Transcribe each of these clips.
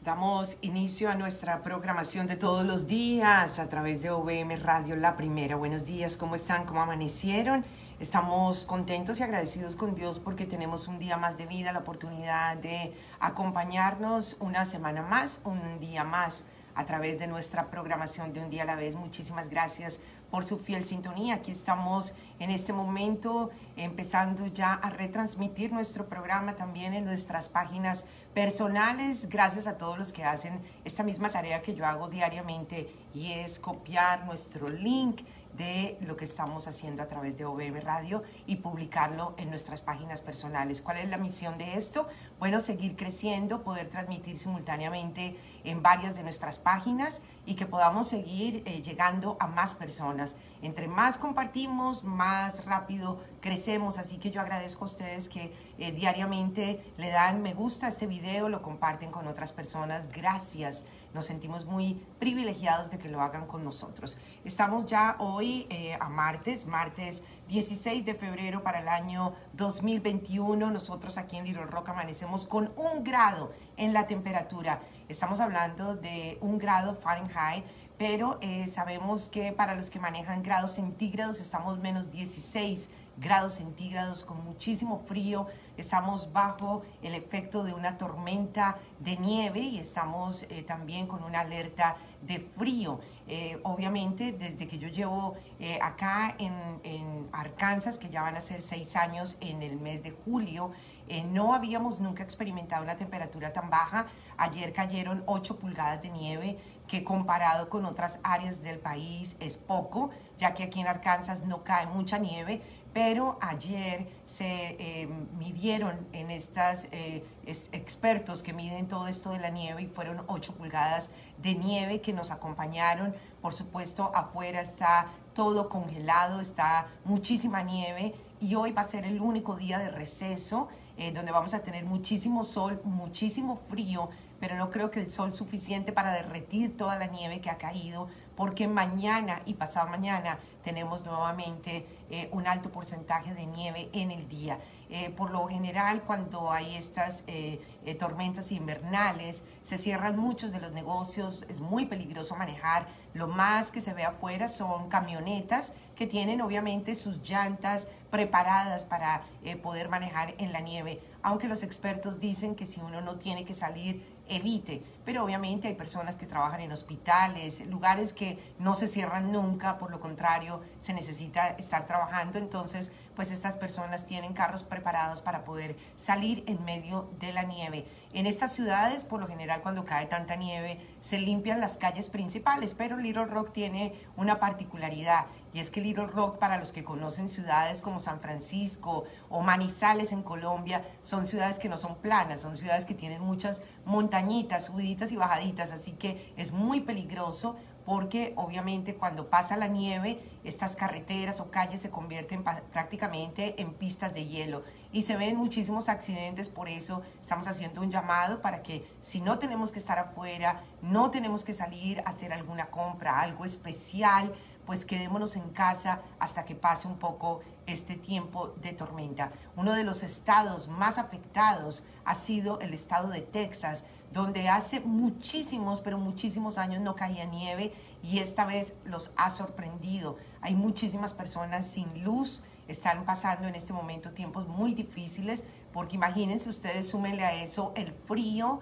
Damos inicio a nuestra programación de todos los días a través de OVM Radio La Primera. Buenos días, ¿cómo están? ¿Cómo amanecieron? Estamos contentos y agradecidos con Dios porque tenemos un día más de vida, la oportunidad de acompañarnos una semana más, un día más a través de nuestra programación de Un Día a la Vez. Muchísimas gracias por su fiel sintonía. Aquí estamos en este momento empezando ya a retransmitir nuestro programa también en nuestras páginas personales. Gracias a todos los que hacen esta misma tarea que yo hago diariamente, y es copiar nuestro link de lo que estamos haciendo a través de OVM Radio y publicarlo en nuestras páginas personales. ¿Cuál es la misión de esto? Bueno, seguir creciendo, poder transmitir simultáneamente en varias de nuestras páginas y que podamos seguir llegando a más personas. Entre más compartimos, más rápido crecemos. Así que yo agradezco a ustedes que diariamente le dan me gusta a este video, lo comparten con otras personas. Gracias. Nos sentimos muy privilegiados de que lo hagan con nosotros. Estamos ya hoy a martes 16 de febrero para el año 2021. Nosotros aquí en Little Rock amanecemos con 1 grado en la temperatura. Estamos hablando de 1 grado Fahrenheit, pero sabemos que para los que manejan grados centígrados estamos menos 16 grados centígrados con muchísimo frío. Estamos bajo el efecto de una tormenta de nieve y estamos también con una alerta de frío. Obviamente, desde que yo llevo acá en Arkansas, que ya van a ser 6 años en el mes de julio, no habíamos nunca experimentado una temperatura tan baja. Ayer cayeron 8 pulgadas de nieve, que comparado con otras áreas del país es poco, ya que aquí en Arkansas no cae mucha nieve. Pero ayer se midieron en estas expertos que miden todo esto de la nieve, y fueron 8 pulgadas de nieve que nos acompañaron. Por supuesto, afuera está todo congelado, está muchísima nieve, y hoy va a ser el único día de receso donde vamos a tener muchísimo sol, muchísimo frío, pero no creo que el sol suficiente para derretir toda la nieve que ha caído, porque mañana y pasado mañana tenemos nuevamente un alto porcentaje de nieve en el día. Por lo general, cuando hay estas tormentas invernales, se cierran muchos de los negocios, es muy peligroso manejar. Lo más que se ve afuera son camionetas que tienen obviamente sus llantas preparadas para poder manejar en la nieve, aunque los expertos dicen que si uno no tiene que salir, evite. Pero obviamente hay personas que trabajan en hospitales, lugares que no se cierran nunca, por lo contrario, se necesita estar trabajando. Entonces, pues estas personas tienen carros preparados para poder salir en medio de la nieve. En estas ciudades, por lo general, cuando cae tanta nieve, se limpian las calles principales, pero Little Rock tiene una particularidad, y es que Little Rock, para los que conocen ciudades como San Francisco o Manizales en Colombia, son ciudades que no son planas, son ciudades que tienen muchas montañitas, subiditas y bajaditas, así que es muy peligroso, porque obviamente cuando pasa la nieve, estas carreteras o calles se convierten prácticamente en pistas de hielo y se ven muchísimos accidentes. Por eso estamos haciendo un llamado para que, si no tenemos que estar afuera, no tenemos que salir a hacer alguna compra, algo especial, pues quedémonos en casa hasta que pase un poco este tiempo de tormenta. Uno de los estados más afectados ha sido el estado de Texas, donde hace muchísimos, pero muchísimos años no caía nieve, y esta vez los ha sorprendido. Hay muchísimas personas sin luz, están pasando en este momento tiempos muy difíciles, porque imagínense ustedes, súmenle a eso el frío,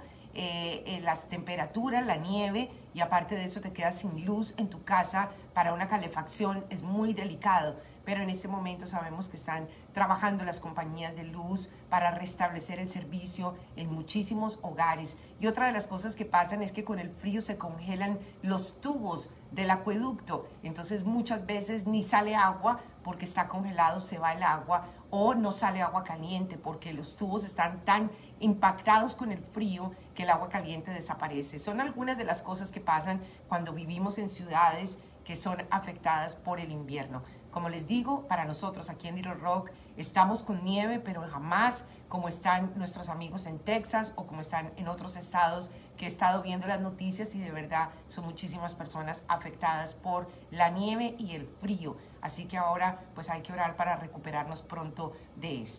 las temperaturas, la nieve, y aparte de eso te quedas sin luz en tu casa. Para una calefacción es muy delicado, pero en este momento sabemos que están trabajando las compañías de luz para restablecer el servicio en muchísimos hogares. Y otra de las cosas que pasan es que con el frío se congelan los tubos del acueducto, entonces muchas veces ni sale agua porque está congelado, se va el agua, o no sale agua caliente porque los tubos están tan impactados con el frío que el agua caliente desaparece. Son algunas de las cosas que pasan cuando vivimos en ciudades que son afectadas por el invierno. Como les digo, para nosotros aquí en Little Rock estamos con nieve, pero jamás como están nuestros amigos en Texas o como están en otros estados, que he estado viendo las noticias y de verdad son muchísimas personas afectadas por la nieve y el frío. Así que ahora pues hay que orar para recuperarnos pronto de esta.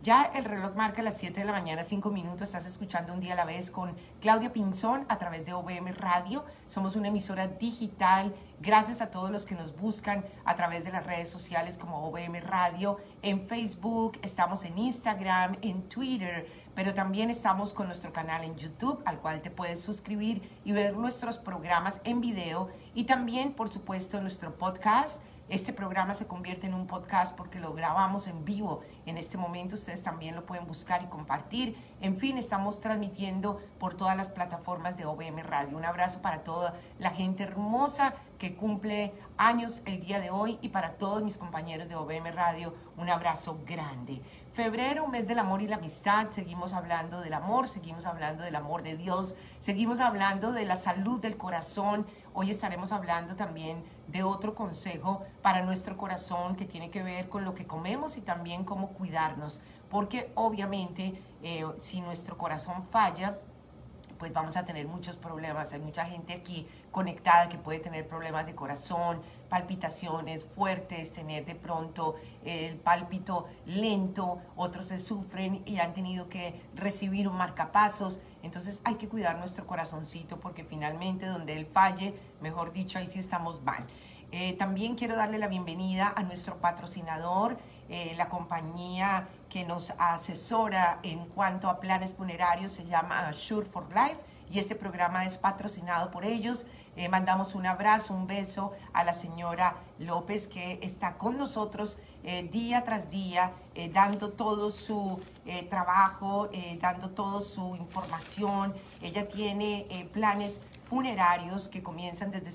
Ya el reloj marca las 7 de la mañana, 5 minutos. Estás escuchando Un Día a la Vez con Claudia Pinzón a través de OVM Radio. Somos una emisora digital. Gracias a todos los que nos buscan a través de las redes sociales como OVM Radio. En Facebook, estamos en Instagram, en Twitter, pero también estamos con nuestro canal en YouTube, al cual te puedes suscribir y ver nuestros programas en video. Y también, por supuesto, nuestro podcast. Este programa se convierte en un podcast porque lo grabamos en vivo. En este momento ustedes también lo pueden buscar y compartir. En fin, estamos transmitiendo por todas las plataformas de OVM Radio. Un abrazo para toda la gente hermosa que cumple años el día de hoy y para todos mis compañeros de OVM Radio, un abrazo grande. Febrero, mes del amor y la amistad, seguimos hablando del amor, seguimos hablando del amor de Dios, seguimos hablando de la salud del corazón. Hoy estaremos hablando también de otro consejo para nuestro corazón que tiene que ver con lo que comemos y también cómo cuidarnos, porque obviamente si nuestro corazón falla, pues vamos a tener muchos problemas. Hay mucha gente aquí conectada que puede tener problemas de corazón, palpitaciones fuertes, tener de pronto el pálpito lento, otros se sufren y han tenido que recibir un marcapasos. Entonces hay que cuidar nuestro corazoncito porque finalmente donde él falle, mejor dicho, ahí sí estamos mal. También quiero darle la bienvenida a nuestro patrocinador, la compañía que nos asesora en cuanto a planes funerarios, se llama Sure for Life y este programa es patrocinado por ellos. Mandamos un abrazo, un beso a la señora López que está con nosotros día tras día, dando todo su trabajo, dando toda su información. Ella tiene planes funerarios que comienzan desde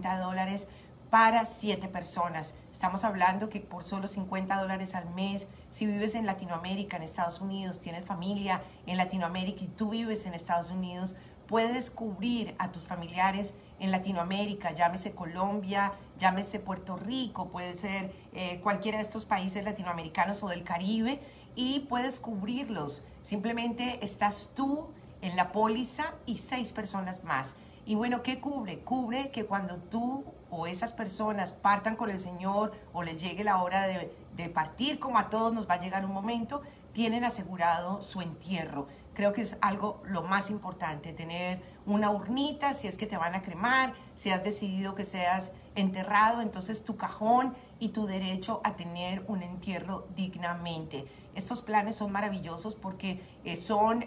$50 para 7 personas. Estamos hablando que por solo $50 al mes, si vives en Latinoamérica, en Estados Unidos, tienes familia en Latinoamérica y tú vives en Estados Unidos, puedes cubrir a tus familiares en Latinoamérica, llámese Colombia, llámese Puerto Rico, puede ser cualquiera de estos países latinoamericanos o del Caribe, y puedes cubrirlos. Simplemente estás tú en la póliza y 6 personas más. Y bueno, ¿qué cubre? Cubre que cuando tú o esas personas partan con el Señor o les llegue la hora de partir, como a todos nos va a llegar un momento, tienen asegurado su entierro. Creo que es algo lo más importante, tener una urnita si es que te van a cremar, si has decidido que seas enterrado, entonces tu cajón y tu derecho a tener un entierro dignamente. Estos planes son maravillosos porque son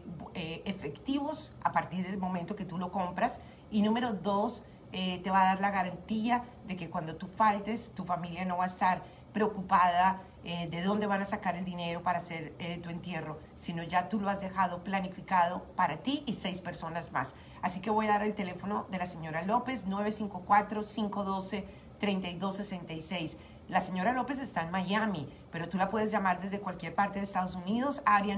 efectivos a partir del momento que tú lo compras. Y número 2, te va a dar la garantía de que cuando tú faltes, tu familia no va a estar preocupada de dónde van a sacar el dinero para hacer tu entierro, sino ya tú lo has dejado planificado para ti y 6 personas más. Así que voy a dar el teléfono de la señora López, 954-512-3266. La señora López está en Miami, pero tú la puedes llamar desde cualquier parte de Estados Unidos, área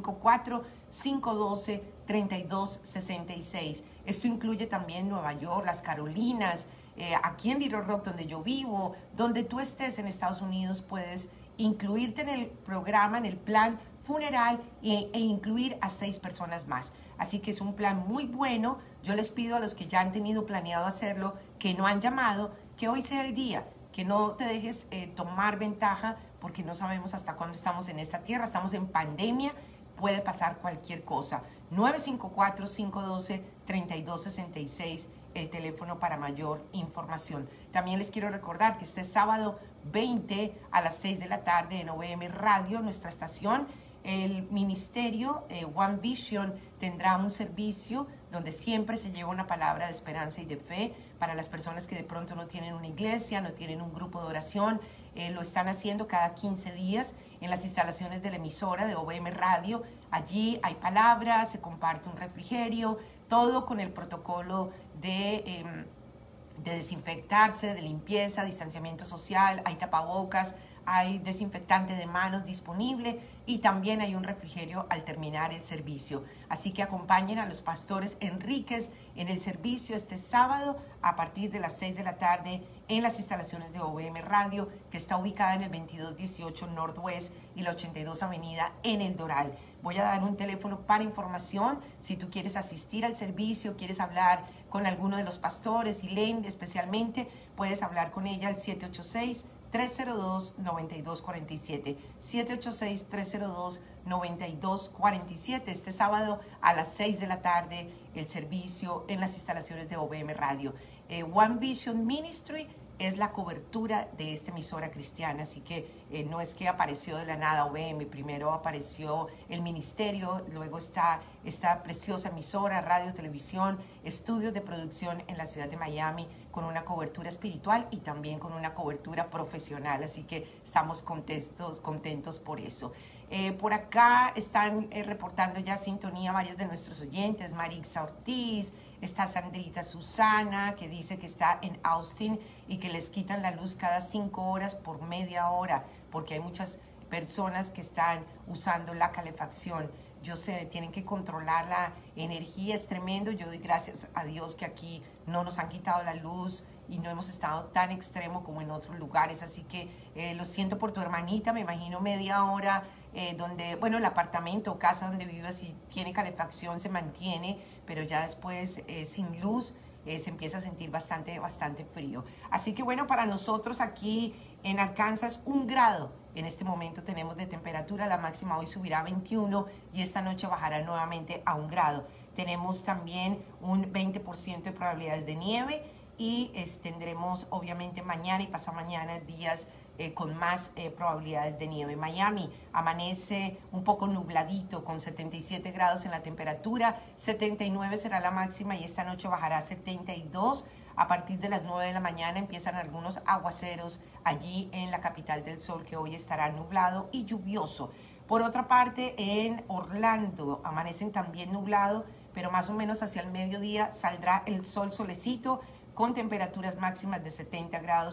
954-512-3266. Esto incluye también Nueva York, las Carolinas, aquí en Little Rock, donde yo vivo, donde tú estés en Estados Unidos, puedes incluirte en el programa, en el plan funeral e incluir a 6 personas más. Así que es un plan muy bueno. Yo les pido a los que ya han tenido planeado hacerlo, que no han llamado, que hoy sea el día, que no te dejes tomar ventaja, porque no sabemos hasta cuándo estamos en esta tierra, estamos en pandemia, puede pasar cualquier cosa. 954-512-3266, el teléfono para mayor información. También les quiero recordar que este sábado 20 a las 6 de la tarde en OVM Radio, nuestra estación, el ministerio One Vision tendrá un servicio donde siempre se lleva una palabra de esperanza y de fe para las personas que de pronto no tienen una iglesia, no tienen un grupo de oración. Lo están haciendo cada 15 días en las instalaciones de la emisora de OVM Radio. Allí hay palabras, se comparte un refrigerio, todo con el protocolo de desinfectarse, de limpieza, distanciamiento social, hay tapabocas, hay desinfectante de manos disponible y también hay un refrigerio al terminar el servicio. Así que acompañen a los pastores Enríquez en el servicio este sábado a partir de las 6 de la tarde en las instalaciones de OVM Radio, que está ubicada en el 2218 Northwest y la 82 Avenida en El Doral. Voy a dar un teléfono para información. Si tú quieres asistir al servicio, quieres hablar con alguno de los pastores, y Len especialmente, puedes hablar con ella al 786-302-9247. 786-302-9247. Este sábado a las 6 de la tarde, el servicio en las instalaciones de OBM Radio. One Vision Ministry es la cobertura de esta emisora cristiana, así que no es que apareció de la nada OBM, primero apareció el ministerio, luego está esta preciosa emisora, radio, televisión, estudios de producción en la ciudad de Miami, con una cobertura espiritual y también con una cobertura profesional, así que estamos contentos por eso. Por acá están reportando ya sintonía varios de nuestros oyentes, Marixa Ortiz, está Sandrita Susana, que dice que está en Austin y que les quitan la luz cada 5 horas por media hora, porque hay muchas personas que están usando la calefacción. Yo sé, tienen que controlar la energía, es tremendo. Yo doy gracias a Dios que aquí no nos han quitado la luz y no hemos estado tan extremo como en otros lugares. Así que lo siento por tu hermanita, me imagino media hora donde, bueno, el apartamento o casa donde vivas, si tiene calefacción, se mantiene, pero ya después sin luz se empieza a sentir bastante frío. Así que bueno, para nosotros aquí en Arkansas, 1 grado en este momento tenemos de temperatura. La máxima hoy subirá a 21 y esta noche bajará nuevamente a 1 grado. Tenemos también un 20% de probabilidades de nieve y tendremos obviamente mañana y pasado mañana días con más probabilidades de nieve. Miami amanece un poco nubladito con 77 grados en la temperatura, 79 será la máxima y esta noche bajará a 72. A partir de las 9 de la mañana empiezan algunos aguaceros allí en la capital del sol, que hoy estará nublado y lluvioso. Por otra parte, en Orlando amanecen también nublado, pero más o menos hacia el mediodía saldrá el sol solecito, con temperaturas máximas de 70 grados,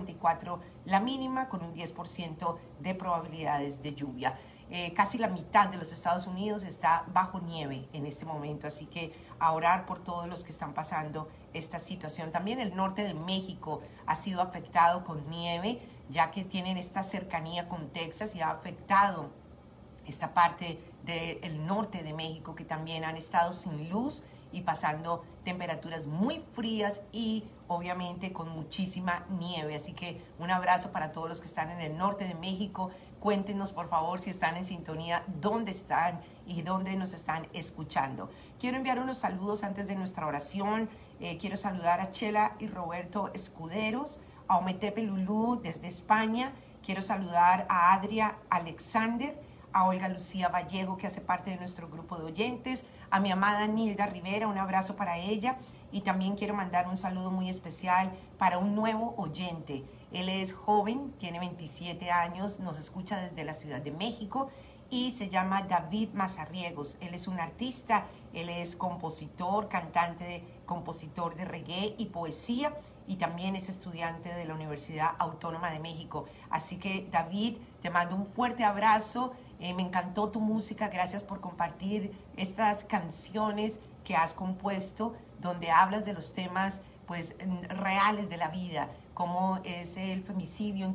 54 la mínima, con un 10% de probabilidades de lluvia. Casi la mitad de los Estados Unidos está bajo nieve en este momento, así que a orar por todos los que están pasando esta situación. También el norte de México ha sido afectado con nieve, ya que tienen esta cercanía con Texas y ha afectado esta parte del norte de México, que también han estado sin luz y pasando temperaturas muy frías y obviamente con muchísima nieve. Así que un abrazo para todos los que están en el norte de México. Cuéntenos por favor si están en sintonía, dónde están y dónde nos están escuchando. Quiero enviar unos saludos antes de nuestra oración. Quiero saludar a Chela y Roberto Escuderos, a Ometepe Lulú desde España. Quiero saludar a Adria Alexander, a Olga Lucía Vallejo, que hace parte de nuestro grupo de oyentes, a mi amada Nilda Rivera, un abrazo para ella, y también quiero mandar un saludo muy especial para un nuevo oyente. Él es joven, tiene 27 años, nos escucha desde la Ciudad de México y se llama David Mazarriegos. Él es un artista, él es compositor, cantante, compositor de reggae y poesía, y también es estudiante de la Universidad Autónoma de México. Así que David, te mando un fuerte abrazo. Me encantó tu música, gracias por compartir estas canciones que has compuesto, donde hablas de los temas pues reales de la vida, como es el femicidio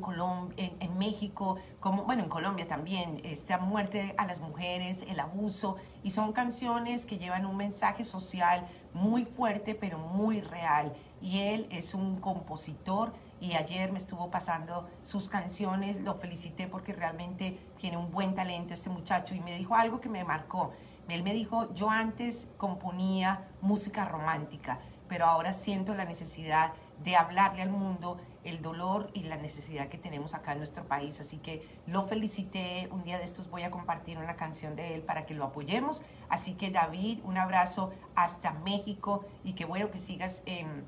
en México, como, bueno, en Colombia también, esta muerte a las mujeres, el abuso, y son canciones que llevan un mensaje social muy fuerte, pero muy real. Y él es un compositor y ayer me estuvo pasando sus canciones, lo felicité porque realmente tiene un buen talento este muchacho, y me dijo algo que me marcó. Él me dijo, yo antes componía música romántica, pero ahora siento la necesidad de hablarle al mundo el dolor y la necesidad que tenemos acá en nuestro país. Así que lo felicité. Un día de estos voy a compartir una canción de él para que lo apoyemos. Así que David, un abrazo hasta México, y qué bueno que sigas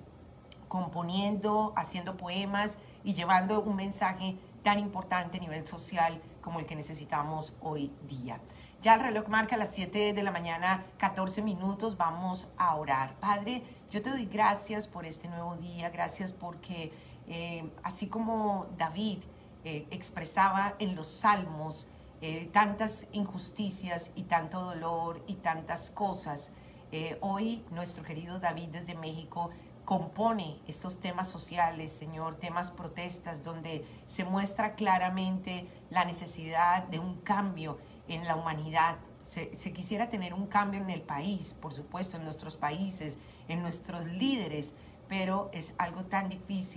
componiendo, haciendo poemas y llevando un mensaje tan importante a nivel social como el que necesitamos hoy día. Ya el reloj marca las 7 de la mañana, 14 minutos. Vamos a orar. Padre, yo te doy gracias por este nuevo día. Gracias porque así como David expresaba en los salmos tantas injusticias y tanto dolor y tantas cosas, hoy nuestro querido David desde México compone estos temas sociales, Señor, temas protestas, donde se muestra claramente la necesidad de un cambio en la humanidad. Se quisiera tener un cambio en el país, por supuesto, en nuestros países, en nuestros líderes, pero es algo tan difícil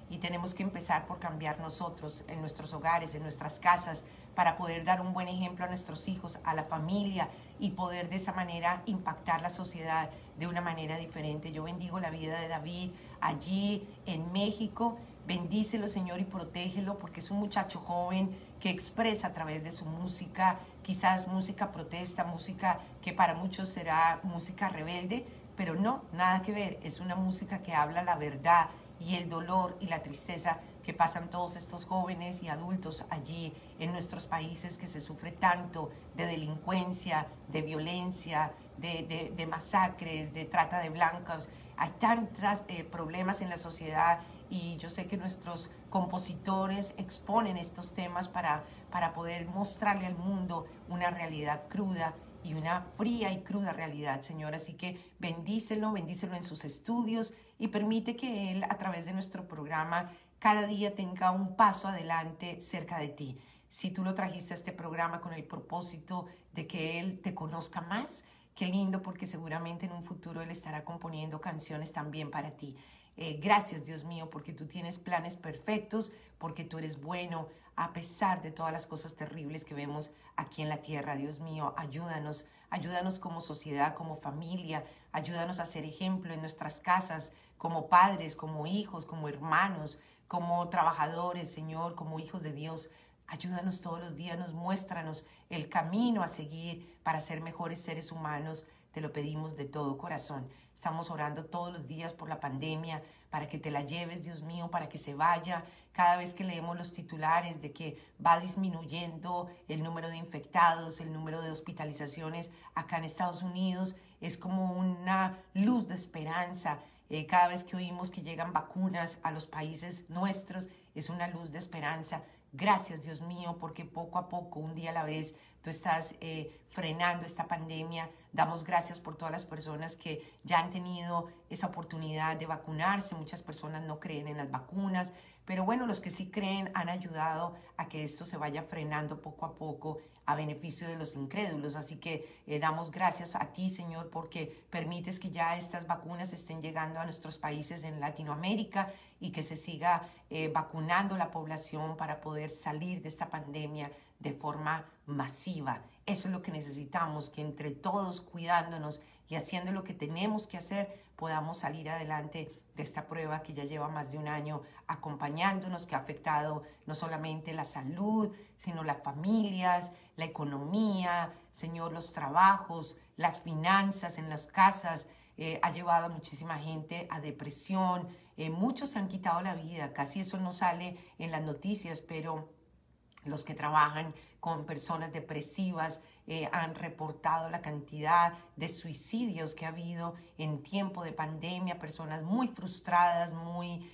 y tenemos que empezar por cambiar nosotros en nuestros hogares, en nuestras casas, para poder dar un buen ejemplo a nuestros hijos, a la familia y poder de esa manera impactar la sociedad de una manera diferente. Yo bendigo la vida de David allí en México. Bendícelo, Señor, y protégelo, porque es un muchacho joven que expresa a través de su música, quizás música protesta, música que para muchos será música rebelde, pero no, nada que ver. Es una música que habla la verdad y el dolor y la tristeza que pasan todos estos jóvenes y adultos allí en nuestros países, que se sufre tanto de delincuencia, de violencia, de masacres, de trata de blancos. Hay tantos problemas en la sociedad, y yo sé que nuestros compositores exponen estos temas para poder mostrarle al mundo una realidad cruda y una fría y cruda realidad, Señor. Así que bendícelo en sus estudios y permite que Él, a través de nuestro programa, cada día tenga un paso adelante cerca de ti. Si tú lo trajiste a este programa con el propósito de que Él te conozca más, qué lindo, porque seguramente en un futuro Él estará componiendo canciones también para ti. Gracias, Dios mío, porque tú tienes planes perfectos, porque tú eres bueno, a pesar de todas las cosas terribles que vemos aquí en la tierra. Dios mío, ayúdanos como sociedad, como familia, ayúdanos a ser ejemplo en nuestras casas, como padres, como hijos, como hermanos, como trabajadores, Señor, como hijos de Dios. Ayúdanos todos los días, muéstranos el camino a seguir para ser mejores seres humanos. Te lo pedimos de todo corazón. Estamos orando todos los días por la pandemia, para que te la lleves, Dios mío, para que se vaya. Cada vez que leemos los titulares de que va disminuyendo el número de infectados, el número de hospitalizaciones acá en Estados Unidos, es como una luz de esperanza. Cada vez que oímos que llegan vacunas a los países nuestros, es una luz de esperanza. Gracias, Dios mío, porque poco a poco, un día a la vez, tú estás frenando esta pandemia. Damos gracias por todas las personas que ya han tenido esa oportunidad de vacunarse. Muchas personas no creen en las vacunas, pero bueno, los que sí creen han ayudado a que esto se vaya frenando poco a poco a beneficio de los incrédulos. Así que damos gracias a ti, Señor, porque permites que ya estas vacunas estén llegando a nuestros países en Latinoamérica y que se siga vacunando la población para poder salir de esta pandemia de forma masiva. Eso es lo que necesitamos, que entre todos, cuidándonos y haciendo lo que tenemos que hacer, podamos salir adelante de esta prueba que ya lleva más de un año acompañándonos, que ha afectado no solamente la salud, sino las familias, la economía, Señor, los trabajos, las finanzas en las casas. Ha llevado a muchísima gente a depresión. Muchos se han quitado la vida. Casi eso no sale en las noticias, pero los que trabajan con personas depresivas han reportado la cantidad de suicidios que ha habido en tiempo de pandemia, personas muy frustradas, muy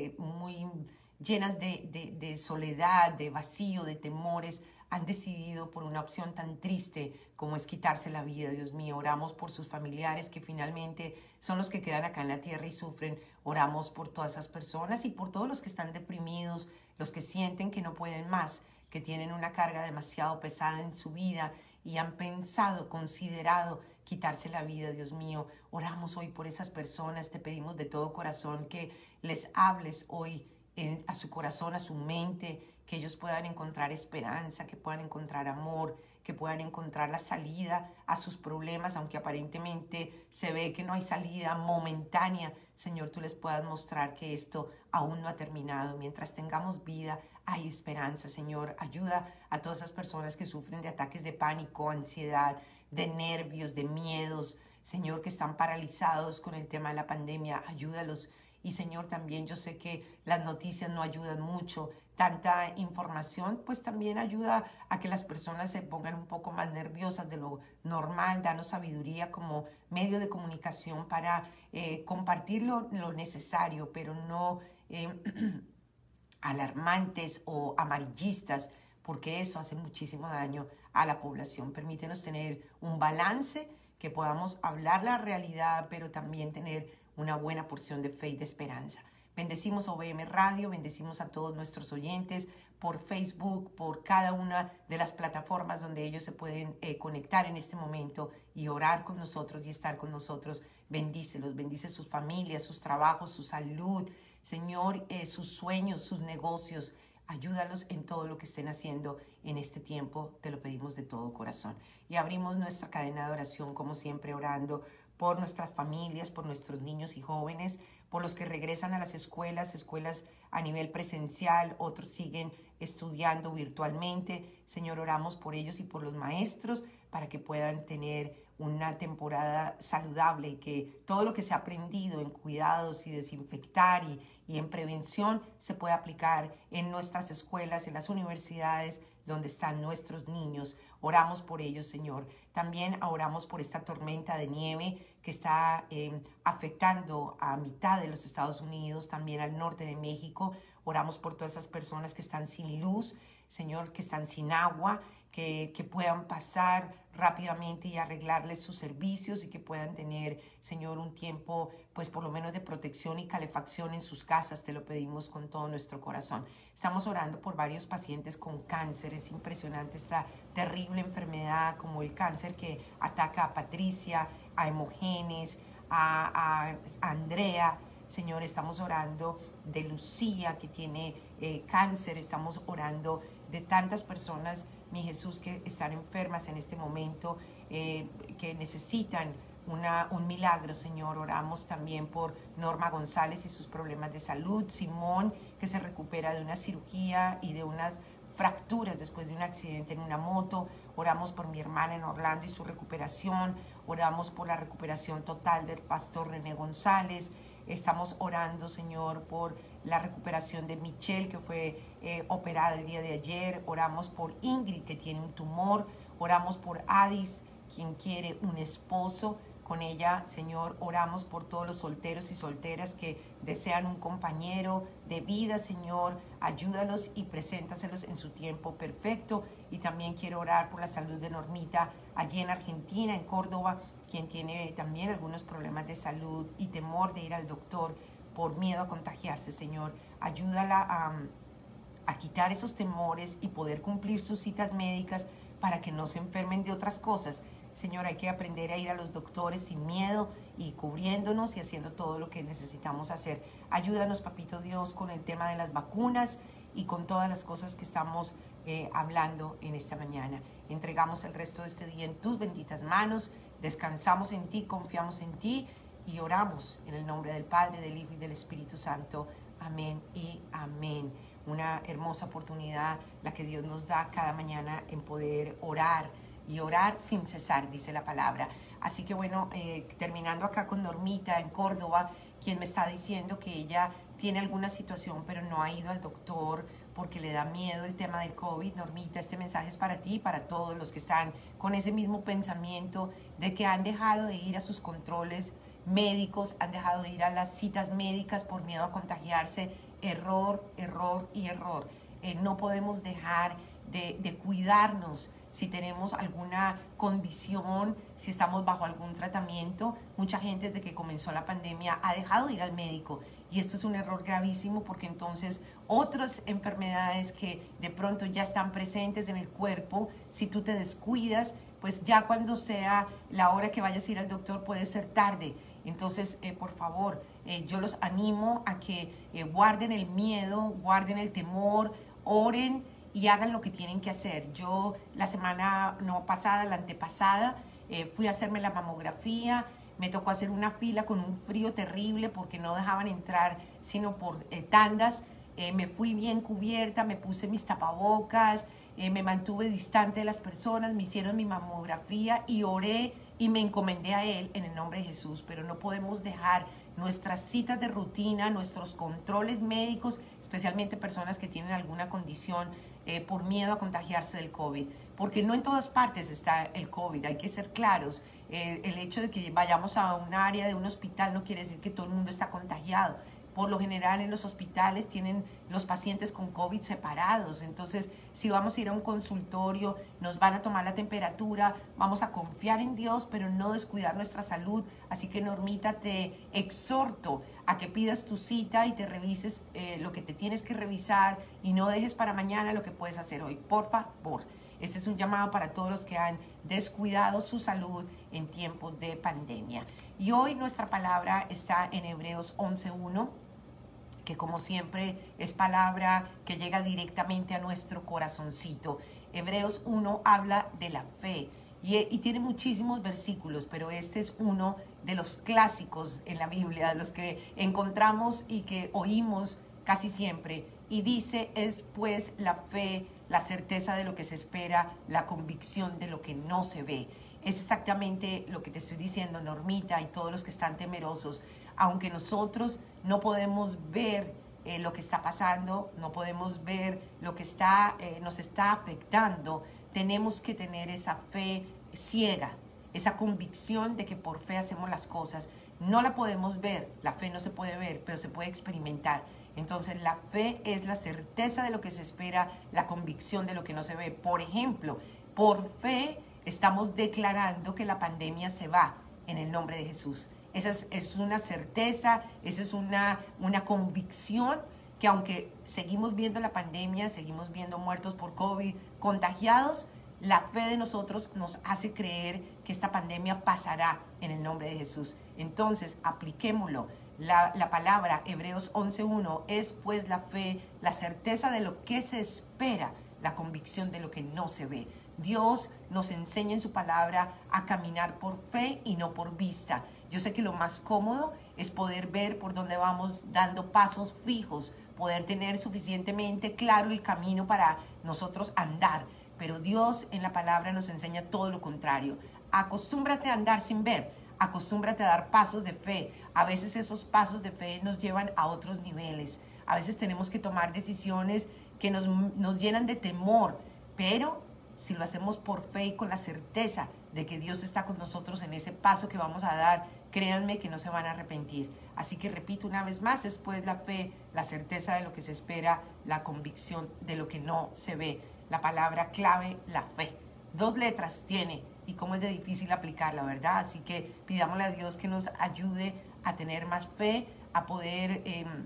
llenas de soledad, de vacío, de temores, han decidido por una opción tan triste como es quitarse la vida. Dios mío, oramos por sus familiares que finalmente son los que quedan acá en la tierra y sufren. Oramos por todas esas personas y por todos los que están deprimidos, los que sienten que no pueden más, que tienen una carga demasiado pesada en su vida y han pensado, considerado quitarse la vida. Dios mío, oramos hoy por esas personas. Te pedimos de todo corazón que les hables hoy a su corazón, a su mente, que ellos puedan encontrar esperanza, que puedan encontrar amor, que puedan encontrar la salida a sus problemas, aunque aparentemente se ve que no hay salida momentánea. Señor, tú les puedas mostrar que esto aún no ha terminado. Mientras tengamos vida, hay esperanza. Señor, ayuda a todas esas personas que sufren de ataques de pánico, ansiedad, de nervios, de miedos. Señor, que están paralizados con el tema de la pandemia, ayúdalos. Y Señor, también yo sé que las noticias no ayudan mucho. Tanta información pues también ayuda a que las personas se pongan un poco más nerviosas de lo normal. Danos sabiduría como medio de comunicación para compartir lo necesario, pero no alarmantes o amarillistas, porque eso hace muchísimo daño a la población. Permítenos tener un balance, que podamos hablar la realidad, pero también tener una buena porción de fe y de esperanza. Bendecimos a OBM Radio, bendecimos a todos nuestros oyentes por Facebook, por cada una de las plataformas donde ellos se pueden conectar en este momento y orar con nosotros y estar con nosotros. Bendícelos, bendice sus familias, sus trabajos, su salud, Señor, sus sueños, sus negocios. Ayúdalos en todo lo que estén haciendo en este tiempo, te lo pedimos de todo corazón. Y abrimos nuestra cadena de oración, como siempre, orando por nuestras familias, por nuestros niños y jóvenes, por los que regresan a las escuelas a nivel presencial, otros siguen estudiando virtualmente. Señor, oramos por ellos y por los maestros para que puedan tener una temporada saludable y que todo lo que se ha aprendido en cuidados y desinfectar y en prevención se pueda aplicar en nuestras escuelas, en las universidades donde están nuestros niños. Oramos por ellos, Señor. También oramos por esta tormenta de nieve que está afectando a mitad de los Estados Unidos, también al norte de México. Oramos por todas esas personas que están sin luz, Señor, que están sin agua, que puedan pasar rápidamente y arreglarles sus servicios y que puedan tener, Señor, un tiempo, pues por lo menos de protección y calefacción en sus casas. Te lo pedimos con todo nuestro corazón. Estamos orando por varios pacientes con cáncer. Es impresionante esta terrible enfermedad como el cáncer que ataca a Patricia, a Emogenes, a Andrea. Señor, estamos orando de Lucía que tiene cáncer. Estamos orando de tantas personas, mi Jesús, que están enfermas en este momento, que necesitan un milagro, Señor. Oramos también por Norma González y sus problemas de salud, Simón, que se recupera de una cirugía y de unas fracturas después de un accidente en una moto. Oramos por mi hermana en Orlando y su recuperación. Oramos por la recuperación total del pastor René González. Estamos orando, Señor, por la recuperación de Michelle, que fue operada el día de ayer. Oramos por Ingrid, que tiene un tumor. Oramos por Adis, quien quiere un esposo. Con ella, Señor, oramos por todos los solteros y solteras que desean un compañero de vida, Señor. Ayúdalos y preséntaselos en su tiempo perfecto. Y también quiero orar por la salud de Normita allí en Argentina, en Córdoba, quien tiene también algunos problemas de salud y temor de ir al doctor por miedo a contagiarse, Señor. Ayúdala a quitar esos temores y poder cumplir sus citas médicas para que no se enfermen de otras cosas. Señor, hay que aprender a ir a los doctores sin miedo y cubriéndonos y haciendo todo lo que necesitamos hacer. Ayúdanos, Papito Dios, con el tema de las vacunas y con todas las cosas que estamos hablando en esta mañana. Entregamos el resto de este día en tus benditas manos, descansamos en ti, confiamos en ti y oramos en el nombre del Padre, del Hijo y del Espíritu Santo. Amén y amén. Una hermosa oportunidad la que Dios nos da cada mañana en poder orar y orar sin cesar, dice la palabra. Así que bueno, terminando acá con Normita en Córdoba, quien me está diciendo que ella tiene alguna situación, pero no ha ido al doctor porque le da miedo el tema del COVID. Normita, este mensaje es para ti y para todos los que están con ese mismo pensamiento de que han dejado de ir a sus controles médicos, han dejado de ir a las citas médicas por miedo a contagiarse. Error, error y error. No podemos dejar de cuidarnos. Si tenemos alguna condición, si estamos bajo algún tratamiento, mucha gente desde que comenzó la pandemia ha dejado de ir al médico y esto es un error gravísimo porque entonces otras enfermedades que de pronto ya están presentes en el cuerpo, si tú te descuidas, pues ya cuando sea la hora que vayas a ir al doctor puede ser tarde. Entonces, por favor, yo los animo a que guarden el miedo, guarden el temor, oren y hagan lo que tienen que hacer. Yo la semana no pasada, la antepasada, fui a hacerme la mamografía. Me tocó hacer una fila con un frío terrible porque no dejaban entrar sino por tandas. Me fui bien cubierta, me puse mis tapabocas, me mantuve distante de las personas, me hicieron mi mamografía y oré y me encomendé a Él en el nombre de Jesús. Pero no podemos dejar nuestras citas de rutina, nuestros controles médicos, especialmente personas que tienen alguna condición por miedo a contagiarse del COVID, porque no en todas partes está el COVID, hay que ser claros. El hecho de que vayamos a un área de un hospital no quiere decir que todo el mundo está contagiado. Por lo general en los hospitales tienen los pacientes con COVID separados. Entonces, si vamos a ir a un consultorio, nos van a tomar la temperatura, vamos a confiar en Dios, pero no descuidar nuestra salud. Así que, Normita, te exhorto a que pidas tu cita y te revises lo que te tienes que revisar y no dejes para mañana lo que puedes hacer hoy. Por favor. Este es un llamado para todos los que han descuidado su salud en tiempos de pandemia. Y hoy nuestra palabra está en Hebreos 11:1, que como siempre es palabra que llega directamente a nuestro corazoncito. Hebreos 1 habla de la fe y tiene muchísimos versículos, pero este es uno de los clásicos en la Biblia, de los que encontramos y que oímos casi siempre. Y dice, es pues la fe, la certeza de lo que se espera, la convicción de lo que no se ve. Es exactamente lo que te estoy diciendo, Normita, y todos los que están temerosos. Aunque nosotros no podemos ver lo que está pasando, no podemos ver lo que nos está afectando, tenemos que tener esa fe ciega, esa convicción de que por fe hacemos las cosas. No la podemos ver, la fe no se puede ver, pero se puede experimentar. Entonces la fe es la certeza de lo que se espera, la convicción de lo que no se ve. Por ejemplo, por fe estamos declarando que la pandemia se va en el nombre de Jesús. Esa es una certeza, esa es una convicción que aunque seguimos viendo la pandemia, seguimos viendo muertos por COVID, contagiados, la fe de nosotros nos hace creer que esta pandemia pasará en el nombre de Jesús. Entonces, apliquémoslo. La palabra Hebreos 11:1 es pues la fe, la certeza de lo que se espera, la convicción de lo que no se ve. Dios nos enseña en su palabra a caminar por fe y no por vista. Yo sé que lo más cómodo es poder ver por dónde vamos dando pasos fijos, poder tener suficientemente claro el camino para nosotros andar. Pero Dios en la palabra nos enseña todo lo contrario. Acostúmbrate a andar sin ver, acostúmbrate a dar pasos de fe. A veces esos pasos de fe nos llevan a otros niveles. A veces tenemos que tomar decisiones que nos llenan de temor, pero si lo hacemos por fe y con la certeza de que Dios está con nosotros en ese paso que vamos a dar, créanme que no se van a arrepentir. Así que repito una vez más, es pues la fe, la certeza de lo que se espera, la convicción de lo que no se ve. La palabra clave, la fe. 2 letras tiene y cómo es de difícil aplicarla, ¿verdad? Así que pidámosle a Dios que nos ayude a tener más fe, a poder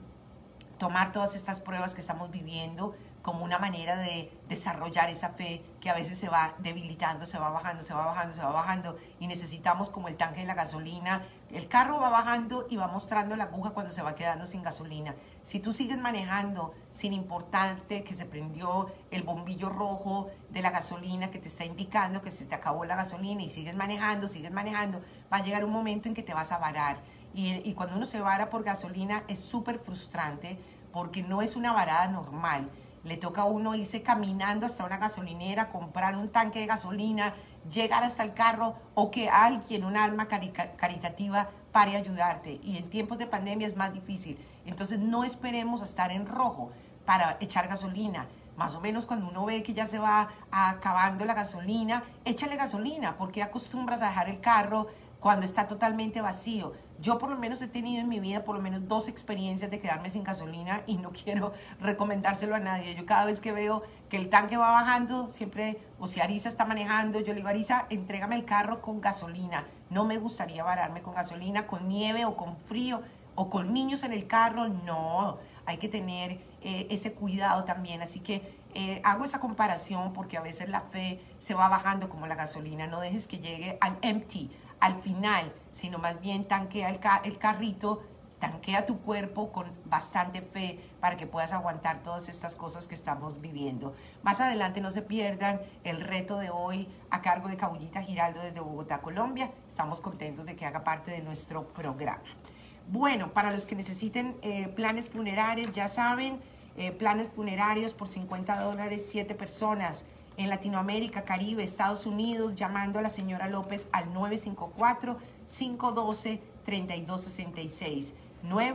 tomar todas estas pruebas que estamos viviendo como una manera de desarrollar esa fe que a veces se va debilitando, se va bajando, se va bajando, se va bajando, y necesitamos, como el tanque de la gasolina, el carro va bajando y va mostrando la aguja cuando se va quedando sin gasolina. Si tú sigues manejando sin importarte que se prendió el bombillo rojo de la gasolina que te está indicando que se te acabó la gasolina y sigues manejando, va a llegar un momento en que te vas a varar. Y cuando uno se vara por gasolina es súper frustrante porque no es una varada normal. Le toca a uno irse caminando hasta una gasolinera, comprar un tanque de gasolina, llegar hasta el carro o que alguien, un alma caritativa, pare a ayudarte. Y en tiempos de pandemia es más difícil. Entonces no esperemos a estar en rojo para echar gasolina. Más o menos cuando uno ve que ya se va acabando la gasolina, échale gasolina. ¿Por qué acostumbras a dejar el carro cuando está totalmente vacío? Yo por lo menos he tenido en mi vida por lo menos 2 experiencias de quedarme sin gasolina y no quiero recomendárselo a nadie. Yo cada vez que veo que el tanque va bajando, siempre, o si Arisa está manejando, yo le digo, Arisa, entrégame el carro con gasolina. No me gustaría vararme con gasolina, con nieve o con frío o con niños en el carro. No, hay que tener ese cuidado también. Así que hago esa comparación porque a veces la fe se va bajando como la gasolina. No dejes que llegue al empty, al final, sino más bien tanquea el carrito, tanquea tu cuerpo con bastante fe para que puedas aguantar todas estas cosas que estamos viviendo. Más adelante no se pierdan el reto de hoy a cargo de Cabullita Giraldo desde Bogotá, Colombia. Estamos contentos de que haga parte de nuestro programa. Bueno, para los que necesiten planes funerarios, ya saben, planes funerarios por $50, 7 personas. En Latinoamérica, Caribe, Estados Unidos, llamando a la señora López al 954-512-3266.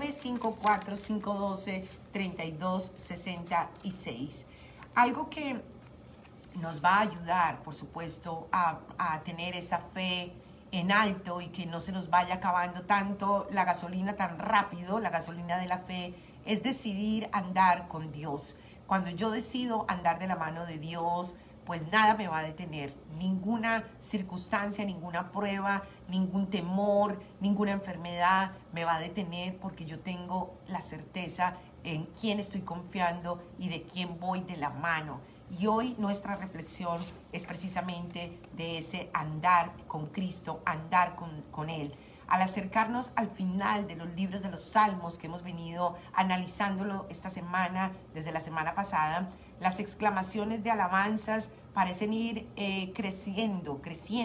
954-512-3266. Algo que nos va a ayudar, por supuesto, a tener esa fe en alto y que no se nos vaya acabando tanto la gasolina tan rápido, la gasolina de la fe, es decidir andar con Dios. Cuando yo decido andar de la mano de Dios, pues nada me va a detener, ninguna circunstancia, ninguna prueba, ningún temor, ninguna enfermedad me va a detener, porque yo tengo la certeza en quién estoy confiando y de quién voy de la mano. Y hoy nuestra reflexión es precisamente de ese andar con Cristo, andar con Él. Al acercarnos al final de los libros de los Salmos, que hemos venido analizándolo esta semana, desde la semana pasada, las exclamaciones de alabanzas parecen ir creciendo.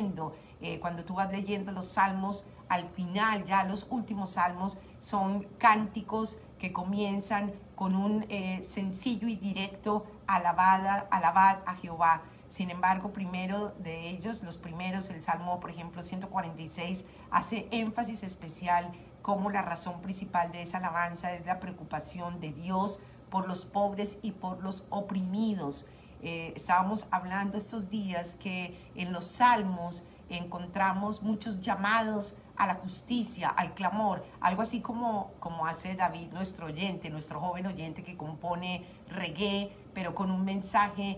Cuando tú vas leyendo los Salmos, al final, ya los últimos Salmos, son cánticos que comienzan con un sencillo y directo alabad a Jehová. Sin embargo, primero de ellos, los primeros, el Salmo, por ejemplo, 146, hace énfasis especial como la razón principal de esa alabanza es la preocupación de Dios por los pobres y por los oprimidos. Estábamos hablando estos días que en los Salmos encontramos muchos llamados a la justicia, al clamor, algo así como hace David, nuestro oyente, nuestro joven oyente que compone reggae, pero con un mensaje,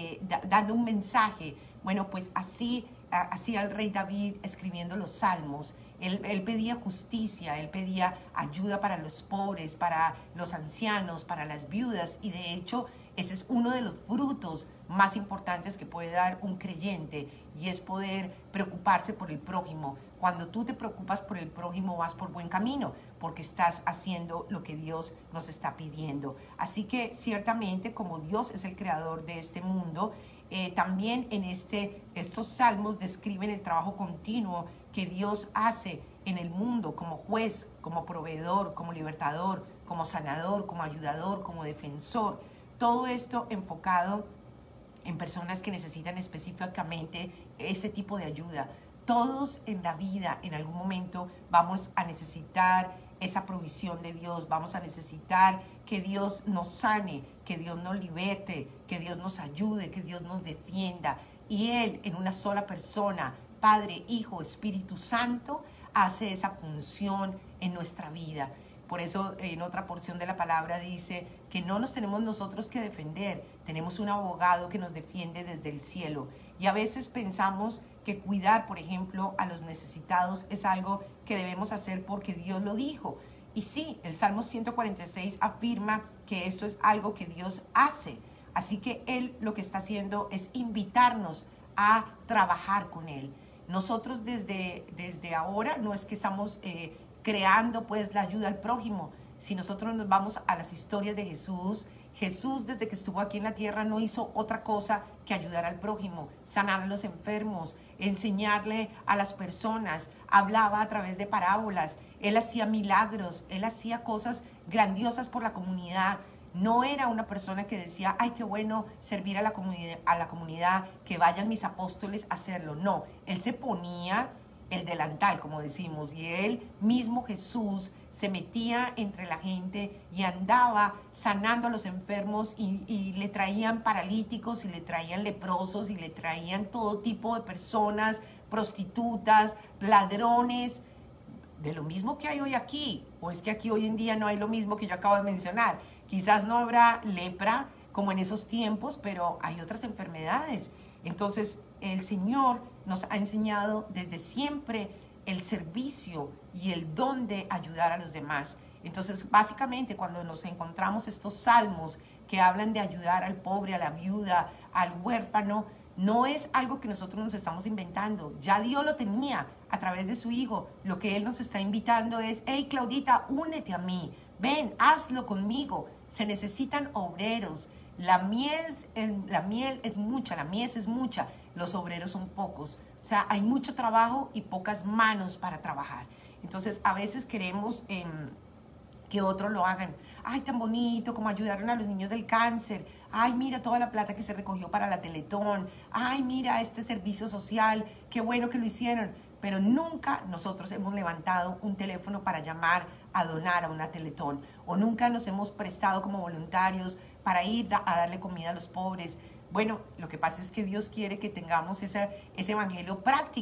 dando un mensaje. Bueno, pues así hacía el rey David escribiendo los Salmos. Él pedía justicia, él pedía ayuda para los pobres, para los ancianos, para las viudas, y de hecho ese es uno de los frutos más importantes que puede dar un creyente, y es poder preocuparse por el prójimo. Cuando tú te preocupas por el prójimo, vas por buen camino, porque estás haciendo lo que Dios nos está pidiendo. Así que ciertamente, como Dios es el creador de este mundo, también en estos salmos describen el trabajo continuo que Dios hace en el mundo como juez, como proveedor, como libertador, como sanador, como ayudador, como defensor. Todo esto enfocado en personas que necesitan específicamente ese tipo de ayuda. Todos en la vida, en algún momento, vamos a necesitar esa provisión de Dios, vamos a necesitar que Dios nos sane, que Dios nos liberte, que Dios nos ayude, que Dios nos defienda. Y Él, en una sola persona, Padre, Hijo, Espíritu Santo, hace esa función en nuestra vida. Por eso en otra porción de la palabra dice que no nos tenemos nosotros que defender, tenemos un abogado que nos defiende desde el cielo. Y a veces pensamos que cuidar, por ejemplo, a los necesitados es algo que debemos hacer porque Dios lo dijo. Y sí, el Salmo 146 afirma que esto es algo que Dios hace. Así que Él lo que está haciendo es invitarnos a trabajar con Él. Nosotros desde ahora no es que estamos creando pues la ayuda al prójimo. Si nosotros nos vamos a las historias de Jesús, Jesús desde que estuvo aquí en la tierra no hizo otra cosa que ayudar al prójimo, sanar a los enfermos, enseñarle a las personas, hablaba a través de parábolas, Él hacía milagros, Él hacía cosas grandiosas por la comunidad. No era una persona que decía, ay, qué bueno servir a la comunidad, que vayan mis apóstoles a hacerlo. No, Él se ponía el delantal, como decimos, y Él mismo, Jesús, se metía entre la gente y andaba sanando a los enfermos, y le traían paralíticos, y le traían leprosos, y le traían todo tipo de personas, prostitutas, ladrones, de lo mismo que hay hoy aquí. O es que aquí hoy en día no hay lo mismo que yo acabo de mencionar. Quizás no habrá lepra como en esos tiempos, pero hay otras enfermedades. Entonces el Señor nos ha enseñado desde siempre el servicio y el don de ayudar a los demás. Entonces básicamente cuando nos encontramos estos salmos que hablan de ayudar al pobre, a la viuda, al huérfano, no es algo que nosotros nos estamos inventando. Ya Dios lo tenía a través de su Hijo. Lo que Él nos está invitando es, hey Claudita, únete a mí, ven, hazlo conmigo. Se necesitan obreros. La miel es mucha, la mies es mucha, los obreros son pocos. O sea, hay mucho trabajo y pocas manos para trabajar. Entonces, a veces queremos que otros lo hagan. Ay, tan bonito, como ayudaron a los niños del cáncer. Ay, mira toda la plata que se recogió para la Teletón. Ay, mira este servicio social, qué bueno que lo hicieron. Pero nunca nosotros hemos levantado un teléfono para llamar a donar a una Teletón. O nunca nos hemos prestado como voluntarios para ir a darle comida a los pobres. Bueno, lo que pasa es que Dios quiere que tengamos ese evangelio práctico.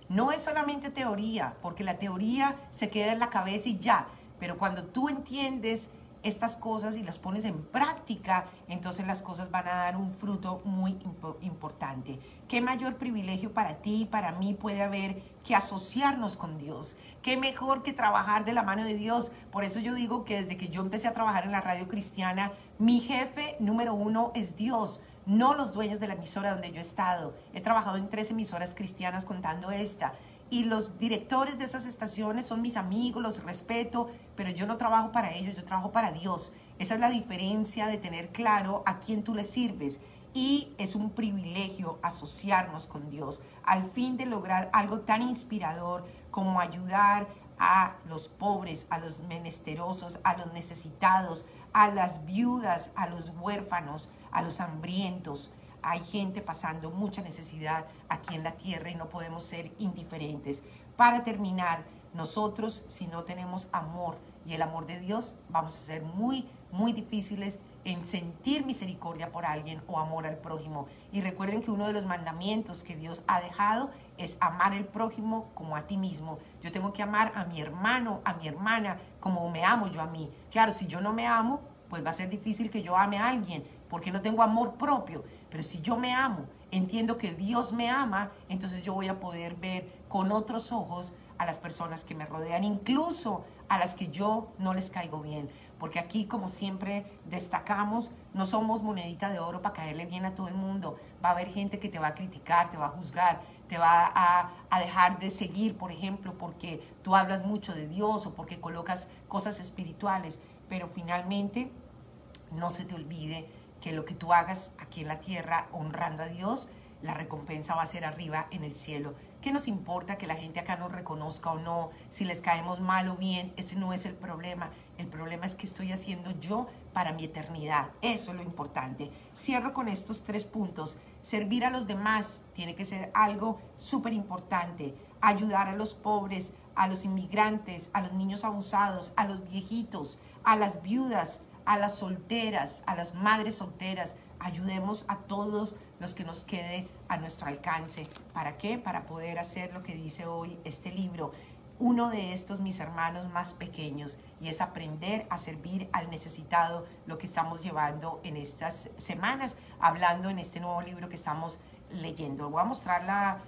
No es solamente teoría, porque la teoría se queda en la cabeza y ya, pero cuando tú entiendes estas cosas y las pones en práctica, entonces las cosas van a dar un fruto muy importante. ¿Qué mayor privilegio para ti y para mí puede haber que asociarnos con Dios? ¿Qué mejor que trabajar de la mano de Dios? Por eso yo digo que desde que yo empecé a trabajar en la radio cristiana, mi jefe número uno es Dios, no los dueños de la emisora donde yo he estado. He trabajado en 3 emisoras cristianas contando esta. Y los directores de esas estaciones son mis amigos, los respeto, pero yo no trabajo para ellos, yo trabajo para Dios. Esa es la diferencia de tener claro a quién tú le sirves. Y es un privilegio asociarnos con Dios al fin de lograr algo tan inspirador como ayudar a los pobres, a los menesterosos, a los necesitados, a las viudas, a los huérfanos, a los hambrientos. Hay gente pasando mucha necesidad aquí en la tierra y no podemos ser indiferentes. Para terminar, nosotros si no tenemos amor y el amor de Dios, vamos a ser muy difíciles en sentir misericordia por alguien o amor al prójimo. Y recuerden que uno de los mandamientos que Dios ha dejado es amar al prójimo como a ti mismo. Yo tengo que amar a mi hermano, a mi hermana, como me amo yo a mí. Claro, si yo no me amo, pues va a ser difícil que yo ame a alguien, porque no tengo amor propio. Pero si yo me amo, entiendo que Dios me ama, entonces yo voy a poder ver con otros ojos a las personas que me rodean, incluso a las que yo no les caigo bien. Porque aquí, como siempre destacamos, no somos monedita de oro para caerle bien a todo el mundo. Va a haber gente que te va a criticar, te va a juzgar, te va a dejar de seguir, por ejemplo, porque tú hablas mucho de Dios o porque colocas cosas espirituales. Pero finalmente, no se te olvide que lo que tú hagas aquí en la tierra honrando a Dios, la recompensa va a ser arriba en el cielo. ¿Qué nos importa que la gente acá nos reconozca o no? Si les caemos mal o bien, ese no es el problema. El problema es que estoy haciendo yo para mi eternidad. Eso es lo importante. Cierro con estos 3 puntos. Servir a los demás tiene que ser algo súper importante. Ayudar a los pobres, a los inmigrantes, a los niños abusados, a los viejitos, a las viudas, a las solteras, a las madres solteras. Ayudemos a todos los que nos quede a nuestro alcance. ¿Para qué? Para poder hacer lo que dice hoy este libro. Uno de estos, mis hermanos más pequeños, y es aprender a servir al necesitado, lo que estamos llevando en estas semanas, hablando en este nuevo libro que estamos leyendo. Voy a mostrar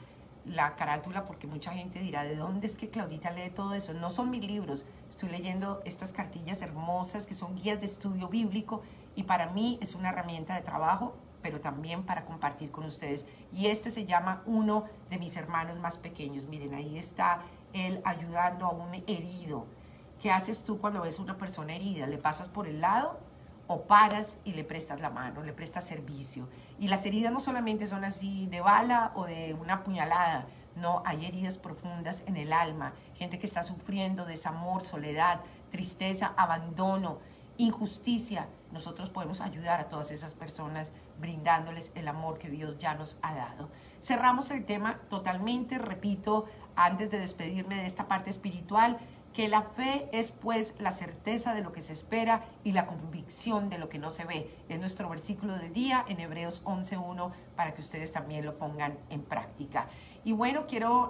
la carátula porque mucha gente dirá, ¿de dónde es que Claudita lee todo eso? No son mis libros, estoy leyendo estas cartillas hermosas que son guías de estudio bíblico y para mí es una herramienta de trabajo, pero también para compartir con ustedes. Y este se llama Uno de mis hermanos más pequeños. Miren, ahí está él ayudando a un herido. ¿Qué haces tú cuando ves a una persona herida? ¿Le pasas por el lado o paras y le prestas la mano, le prestas servicio? Y las heridas no solamente son así de bala o de una puñalada, no, hay heridas profundas en el alma, gente que está sufriendo desamor, soledad, tristeza, abandono, injusticia. Nosotros podemos ayudar a todas esas personas brindándoles el amor que Dios ya nos ha dado. Cerramos el tema totalmente, repito, antes de despedirme de esta parte espiritual, que la fe es pues la certeza de lo que se espera y la convicción de lo que no se ve. Es nuestro versículo del día en Hebreos 11:1 para que ustedes también lo pongan en práctica. Y bueno, quiero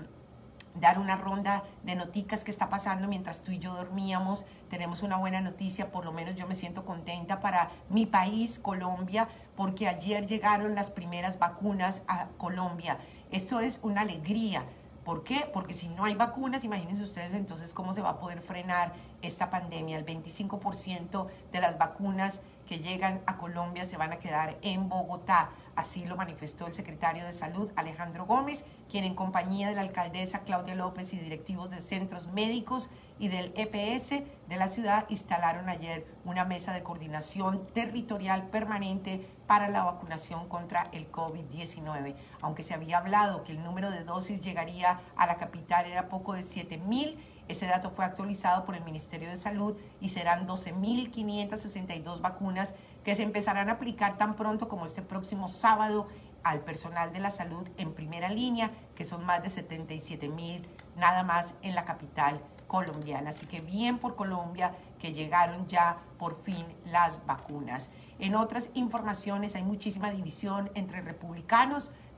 dar una ronda de noticas que está pasando mientras tú y yo dormíamos. Tenemos una buena noticia, por lo menos yo me siento contenta para mi país, Colombia, porque ayer llegaron las primeras vacunas a Colombia. Esto es una alegría. ¿Por qué? Porque si no hay vacunas, imagínense ustedes entonces cómo se va a poder frenar esta pandemia. El 25% de las vacunas que llegan a Colombia se van a quedar en Bogotá. Así lo manifestó el secretario de Salud, Alejandro Gómez, quien en compañía de la alcaldesa Claudia López y directivos de centros médicos y del EPS de la ciudad instalaron ayer una mesa de coordinación territorial permanente para la vacunación contra el COVID-19. Aunque se había hablado que el número de dosis llegaría a la capital era poco de 7,000, ese dato fue actualizado por el Ministerio de Salud y serán 12,562 vacunas que se empezarán a aplicar tan pronto como este próximo sábado al personal de la salud en primera línea, que son más de 77,000 nada más en la capital colombiana. Así que bien por Colombia, que llegaron ya por fin las vacunas. En otras informaciones hay muchísima división entre republicanos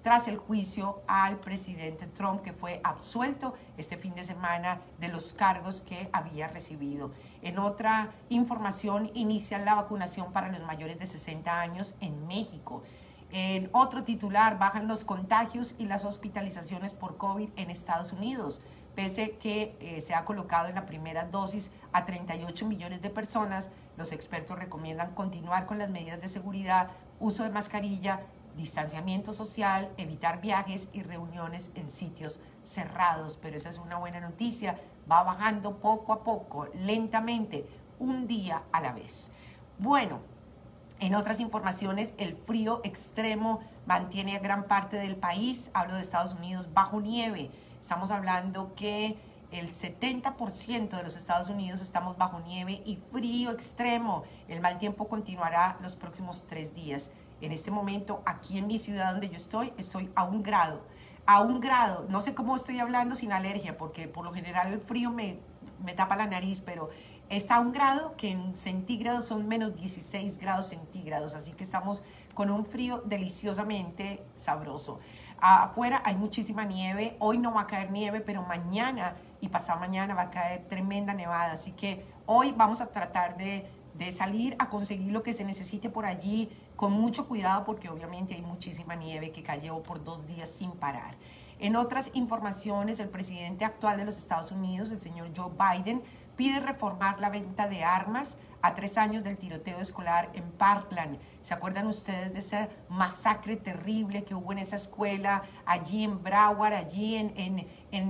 tras el juicio al presidente Trump, que fue absuelto este fin de semana de los cargos que había recibido. En otra información, inicia la vacunación para los mayores de 60 años en México. En otro titular, bajan los contagios y las hospitalizaciones por COVID en Estados Unidos. Pese que se ha colocado en la primera dosis a 38 millones de personas, los expertos recomiendan continuar con las medidas de seguridad, uso de mascarilla, distanciamiento social, evitar viajes y reuniones en sitios cerrados. Pero esa es una buena noticia, va bajando poco a poco, lentamente, un día a la vez. Bueno, en otras informaciones, el frío extremo mantiene a gran parte del país, hablo de Estados Unidos, bajo nieve. Estamos hablando que el 70% de los Estados Unidos estamos bajo nieve y frío extremo. El mal tiempo continuará los próximos 3 días. En este momento, aquí en mi ciudad donde yo estoy a 1 grado. A 1 grado. No sé cómo estoy hablando sin alergia, porque por lo general el frío me tapa la nariz, pero está a 1 grado, que en centígrados son menos 16 grados centígrados. Así que estamos con un frío deliciosamente sabroso. Afuera hay muchísima nieve. Hoy no va a caer nieve, pero mañana y pasado mañana va a caer tremenda nevada. Así que hoy vamos a tratar de salir a conseguir lo que se necesite por allí con mucho cuidado, porque obviamente hay muchísima nieve que cayó por 2 días sin parar. En otras informaciones, el presidente actual de los Estados Unidos, el señor Joe Biden, pide reformar la venta de armas a 3 años del tiroteo escolar en Parkland. ¿Se acuerdan ustedes de esa masacre terrible que hubo en esa escuela, allí en Broward, allí en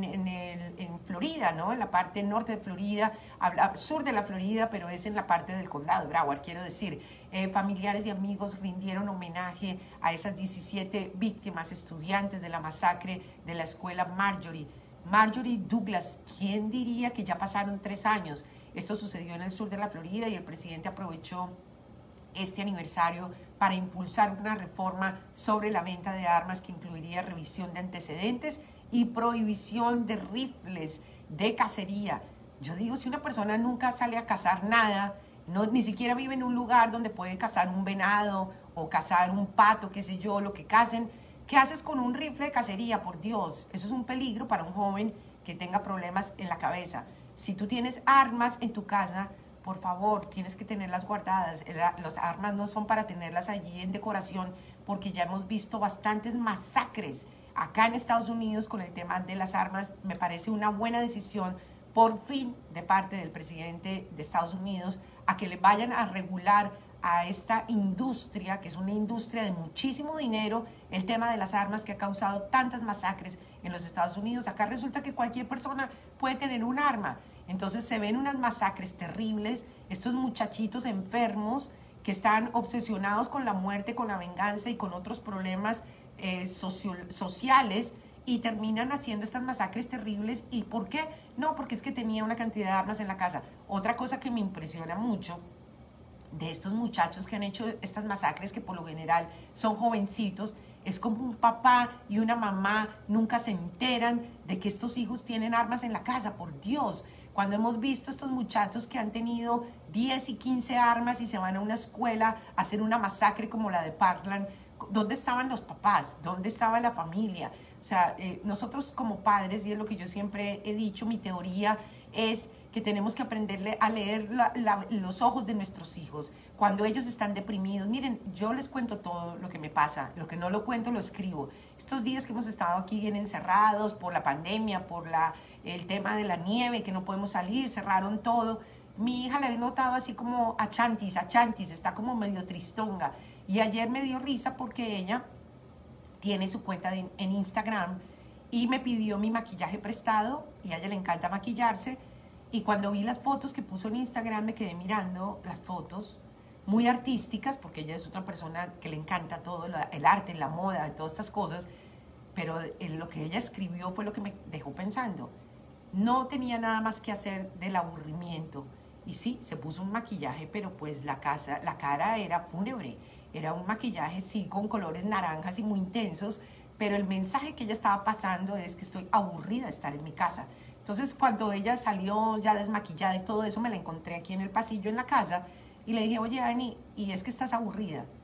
Florida, ¿no? En la parte norte de Florida, sur de la Florida, pero es en la parte del condado de Broward, quiero decir. Familiares y amigos rindieron homenaje a esas 17 víctimas, estudiantes de la masacre de la escuela Marjory Douglas. ¿Quién diría que ya pasaron 3 años? Esto sucedió en el sur de la Florida y el presidente aprovechó este aniversario para impulsar una reforma sobre la venta de armas que incluiría revisión de antecedentes y prohibición de rifles de cacería. Yo digo, si una persona nunca sale a cazar nada, ni siquiera vive en un lugar donde puede cazar un venado o cazar un pato, qué sé yo, lo que cacen, ¿qué haces con un rifle de cacería? Por Dios, eso es un peligro para un joven que tenga problemas en la cabeza. Si tú tienes armas en tu casa, por favor, tienes que tenerlas guardadas. Las armas no son para tenerlas allí en decoración, porque ya hemos visto bastantes masacres acá en Estados Unidos con el tema de las armas. Me parece una buena decisión, por fin, de parte del presidente de Estados Unidos, a que le vayan a regular a esta industria, que es una industria de muchísimo dinero, el tema de las armas que ha causado tantas masacres en los Estados Unidos. Acá resulta que cualquier persona puede tener un arma. Entonces se ven unas masacres terribles, estos muchachitos enfermos que están obsesionados con la muerte, con la venganza y con otros problemas sociales, y terminan haciendo estas masacres terribles. ¿Y por qué? No, porque es que tenía una cantidad de armas en la casa. Otra cosa que me impresiona mucho de estos muchachos que han hecho estas masacres, que por lo general son jovencitos, es como un papá y una mamá nunca se enteran de que estos hijos tienen armas en la casa. Por Dios, cuando hemos visto estos muchachos que han tenido 10 y 15 armas y se van a una escuela a hacer una masacre como la de Parkland, ¿dónde estaban los papás? ¿Dónde estaba la familia? O sea, nosotros como padres, y es lo que yo siempre he dicho, mi teoría es que tenemos que aprenderle a leer los ojos de nuestros hijos. Cuando ellos están deprimidos, miren, yo les cuento todo lo que me pasa, lo que no lo cuento lo escribo. Estos días que hemos estado aquí bien encerrados por la pandemia, por el tema de la nieve, que no podemos salir, cerraron todo. Mi hija le había notado así como a chantis, está como medio tristonga. Y ayer me dio risa porque ella tiene su cuenta en Instagram y me pidió mi maquillaje prestado, y a ella le encanta maquillarse. Y cuando vi las fotos que puso en Instagram, me quedé mirando las fotos, muy artísticas, porque ella es una persona que le encanta todo el arte, la moda, todas estas cosas. Pero lo que ella escribió fue lo que me dejó pensando. No tenía nada más que hacer del aburrimiento. Y sí, se puso un maquillaje, pero pues la cara era fúnebre. Era un maquillaje, sí, con colores naranjas y muy intensos, pero el mensaje que ella estaba pasando es que estoy aburrida de estar en mi casa. Entonces, cuando ella salió ya desmaquillada y todo eso, me la encontré aquí en el pasillo en la casa y le dije, oye, Ani, ¿y es que estás aburrida?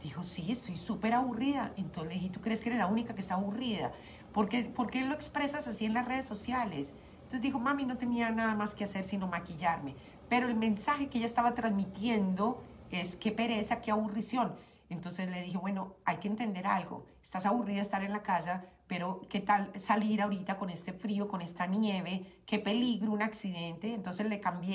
Dijo, sí, estoy súper aburrida. Entonces le dije, ¿tú crees que eres la única que está aburrida? Por qué lo expresas así en las redes sociales? Entonces dijo, mami, no tenía nada más que hacer sino maquillarme. Pero el mensaje que ella estaba transmitiendo es qué pereza, qué aburrición. Entonces le dije, bueno, hay que entender algo. Estás aburrida de estar en la casa, pero ¿qué tal salir ahorita con este frío, con esta nieve? ¿Qué peligro, un accidente? Entonces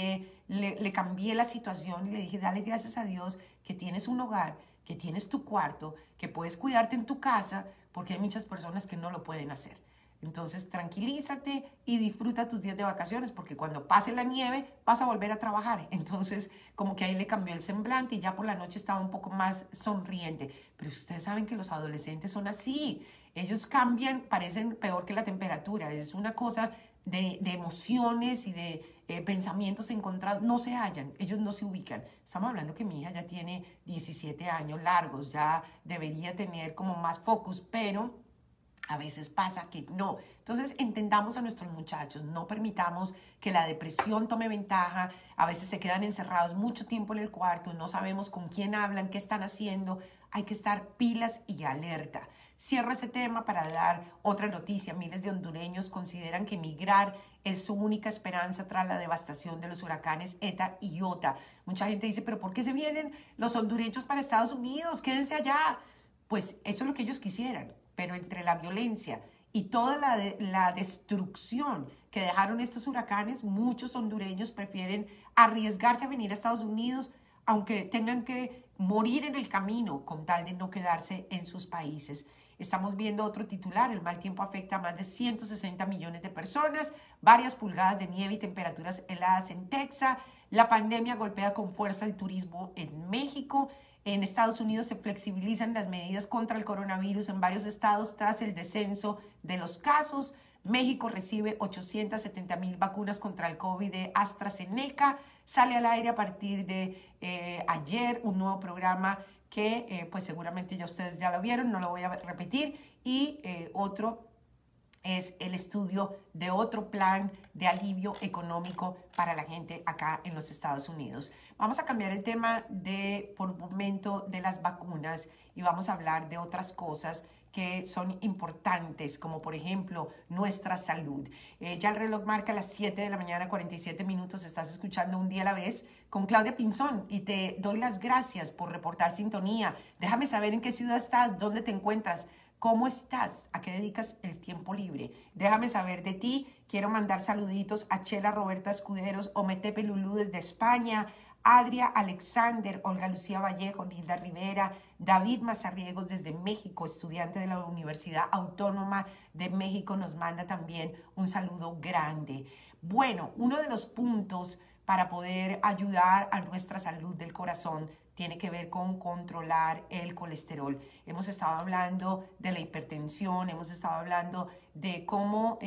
le cambié la situación y le dije, dale gracias a Dios que tienes un hogar, que tienes tu cuarto, que puedes cuidarte en tu casa, porque hay muchas personas que no lo pueden hacer. Entonces tranquilízate y disfruta tus días de vacaciones, porque cuando pase la nieve vas a volver a trabajar. Entonces como que ahí le cambió el semblante y ya por la noche estaba un poco más sonriente. Pero ustedes saben que los adolescentes son así. Ellos cambian, parecen peor que la temperatura. Es una cosa de emociones y de pensamientos encontrados. No se hallan, ellos no se ubican. Estamos hablando que mi hija ya tiene 17 años largos, ya debería tener como más focus, pero a veces pasa que no. Entonces entendamos a nuestros muchachos, no permitamos que la depresión tome ventaja. A veces se quedan encerrados mucho tiempo en el cuarto, no sabemos con quién hablan, qué están haciendo. Hay que estar pilas y alerta. Cierro ese tema para dar otra noticia. Miles de hondureños consideran que emigrar es su única esperanza tras la devastación de los huracanes ETA y IOTA. Mucha gente dice, pero ¿por qué se vienen los hondureños para Estados Unidos? Quédense allá. Pues eso es lo que ellos quisieran, pero entre la violencia y toda la destrucción que dejaron estos huracanes, muchos hondureños prefieren arriesgarse a venir a Estados Unidos, aunque tengan que morir en el camino con tal de no quedarse en sus países. Estamos viendo otro titular, el mal tiempo afecta a más de 160 millones de personas, varias pulgadas de nieve y temperaturas heladas en Texas, la pandemia golpea con fuerza el turismo en México. En Estados Unidos se flexibilizan las medidas contra el coronavirus en varios estados tras el descenso de los casos. México recibe 870,000 vacunas contra el COVID de AstraZeneca. Sale al aire a partir de ayer un nuevo programa que pues seguramente ya ustedes ya lo vieron, no lo voy a repetir. Y otro es el estudio de otro plan de alivio económico para la gente acá en los Estados Unidos. Vamos a cambiar el tema por un momento de las vacunas y vamos a hablar de otras cosas que son importantes, como por ejemplo nuestra salud. Ya el reloj marca las 7 de la mañana, 47 minutos. Estás escuchando Un Día a la Vez con Claudia Pinzón y te doy las gracias por reportar sintonía. Déjame saber en qué ciudad estás, dónde te encuentras. ¿Cómo estás? ¿A qué dedicas el tiempo libre? Déjame saber de ti. Quiero mandar saluditos a Chela Roberta Escuderos, Ometepe Lulú desde España, Adria Alexander, Olga Lucía Vallejo, Linda Rivera, David Mazarriegos desde México, estudiante de la Universidad Autónoma de México, nos manda también un saludo grande. Bueno, uno de los puntos para poder ayudar a nuestra salud del corazón tiene que ver con controlar el colesterol. Hemos estado hablando de la hipertensión, hemos estado hablando de cómo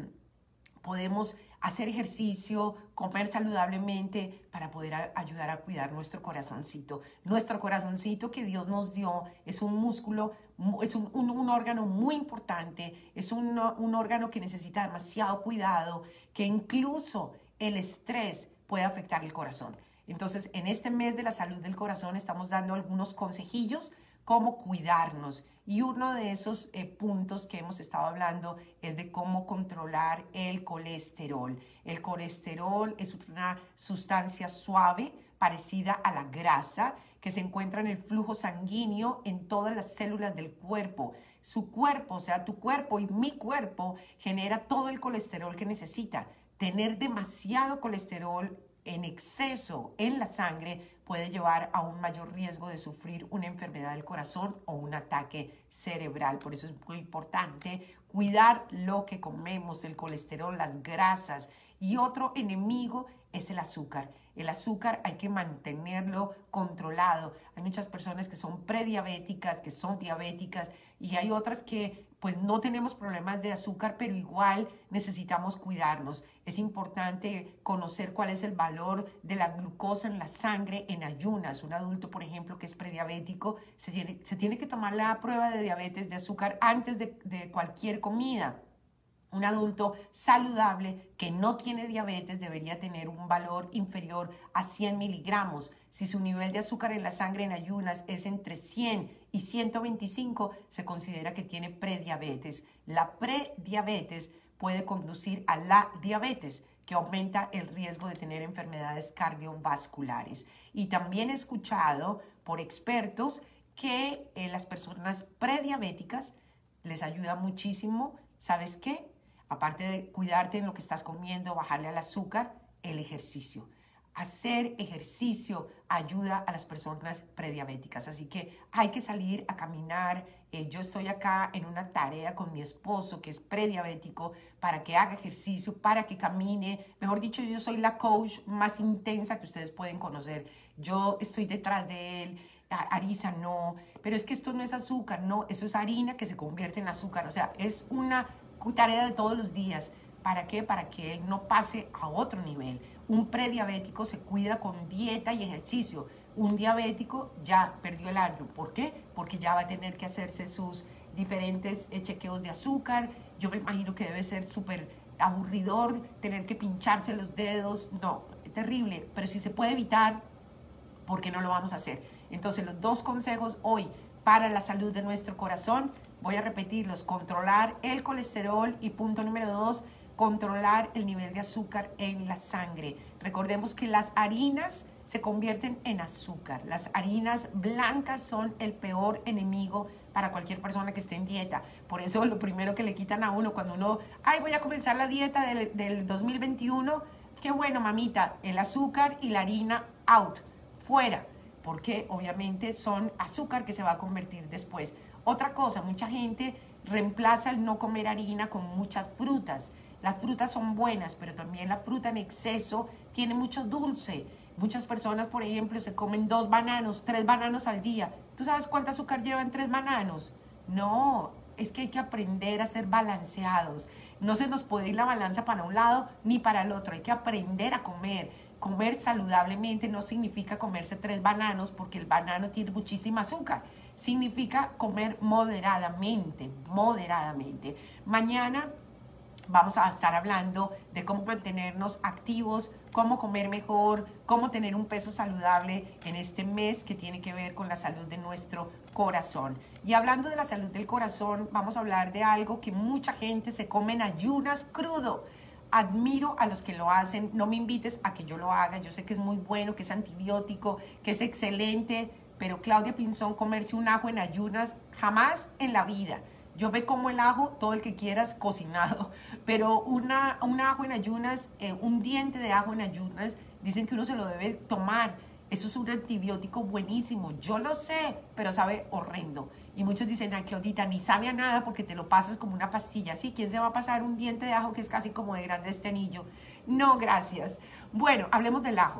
podemos hacer ejercicio, comer saludablemente para poder ayudar a cuidar nuestro corazoncito. Nuestro corazoncito que Dios nos dio es un músculo, es un órgano muy importante, es un órgano que necesita demasiado cuidado, que incluso el estrés puede afectar el corazón. Entonces, en este mes de la salud del corazón estamos dando algunos consejillos cómo cuidarnos. Y uno de esos puntos que hemos estado hablando es de cómo controlar el colesterol. El colesterol es una sustancia suave, parecida a la grasa, que se encuentra en el flujo sanguíneo en todas las células del cuerpo. Su cuerpo, o sea, tu cuerpo y mi cuerpo, genera todo el colesterol que necesita. Tener demasiado colesterol en exceso en la sangre puede llevar a un mayor riesgo de sufrir una enfermedad del corazón o un ataque cerebral. Por eso es muy importante cuidar lo que comemos, el colesterol, las grasas. Y otro enemigo es el azúcar. El azúcar hay que mantenerlo controlado. Hay muchas personas que son prediabéticas, que son diabéticas, y hay otras que pues no tenemos problemas de azúcar, pero igual necesitamos cuidarnos. Es importante conocer cuál es el valor de la glucosa en la sangre en ayunas. Un adulto, por ejemplo, que es prediabético, se tiene que tomar la prueba de diabetes de azúcar antes de cualquier comida. Un adulto saludable que no tiene diabetes debería tener un valor inferior a 100 miligramos. Si su nivel de azúcar en la sangre en ayunas es entre 100 y 125, se considera que tiene prediabetes. La prediabetes puede conducir a la diabetes, que aumenta el riesgo de tener enfermedades cardiovasculares. Y también he escuchado por expertos que las personas prediabéticas les ayuda muchísimo, ¿sabes qué? Aparte de cuidarte en lo que estás comiendo, bajarle al azúcar, el ejercicio. Hacer ejercicio ayuda a las personas prediabéticas, así que hay que salir a caminar. Yo estoy acá en una tarea con mi esposo que es prediabético para que haga ejercicio, para que camine. Mejor dicho, yo soy la coach más intensa que ustedes pueden conocer. Yo estoy detrás de él. Arisa, no, pero es que esto no es azúcar, no, eso es harina que se convierte en azúcar. O sea, es una tarea de todos los días. ¿Para qué? Para que él no pase a otro nivel. Un prediabético se cuida con dieta y ejercicio. Un diabético ya perdió el año. ¿Por qué? Porque ya va a tener que hacerse sus diferentes chequeos de azúcar. Yo me imagino que debe ser súper aburridor tener que pincharse los dedos. No, es terrible. Pero si se puede evitar, ¿por qué no lo vamos a hacer? Entonces, los dos consejos hoy para la salud de nuestro corazón, voy a repetirlos: controlar el colesterol y punto número 2, controlar el nivel de azúcar en la sangre. Recordemos que las harinas se convierten en azúcar. Las harinas blancas son el peor enemigo para cualquier persona que esté en dieta. Por eso lo primero que le quitan a uno cuando uno, ay, voy a comenzar la dieta del 2021, qué bueno, mamita, el azúcar y la harina out, fuera, porque obviamente son azúcar que se va a convertir después. Otra cosa, mucha gente reemplaza el no comer harina con muchas frutas. Las frutas son buenas, pero también la fruta en exceso tiene mucho dulce. Muchas personas, por ejemplo, se comen 2 bananos, 3 bananos al día. ¿Tú sabes cuánto azúcar llevan 3 bananos? No, es que hay que aprender a ser balanceados. No se nos puede ir la balanza para un lado ni para el otro. Hay que aprender a comer. Comer saludablemente no significa comerse 3 bananos, porque el banano tiene muchísima azúcar. Significa comer moderadamente, moderadamente. Mañana vamos a estar hablando de cómo mantenernos activos, cómo comer mejor, cómo tener un peso saludable en este mes que tiene que ver con la salud de nuestro corazón. Y hablando de la salud del corazón, vamos a hablar de algo que mucha gente se come en ayunas crudo. Admiro a los que lo hacen, no me invites a que yo lo haga, yo sé que es muy bueno, que es antibiótico, que es excelente, pero Claudia Pinzón, comerse un ajo en ayunas, jamás en la vida. Yo me como el ajo, todo el que quieras, cocinado, pero un ajo en ayunas, un diente de ajo en ayunas, dicen que uno se lo debe tomar. Eso es un antibiótico buenísimo, yo lo sé, pero sabe horrendo. Y muchos dicen, ay, Claudita, ni sabe a nada porque te lo pasas como una pastilla. Sí, ¿quién se va a pasar un diente de ajo que es casi como de grande este anillo? No, gracias. Bueno, hablemos del ajo.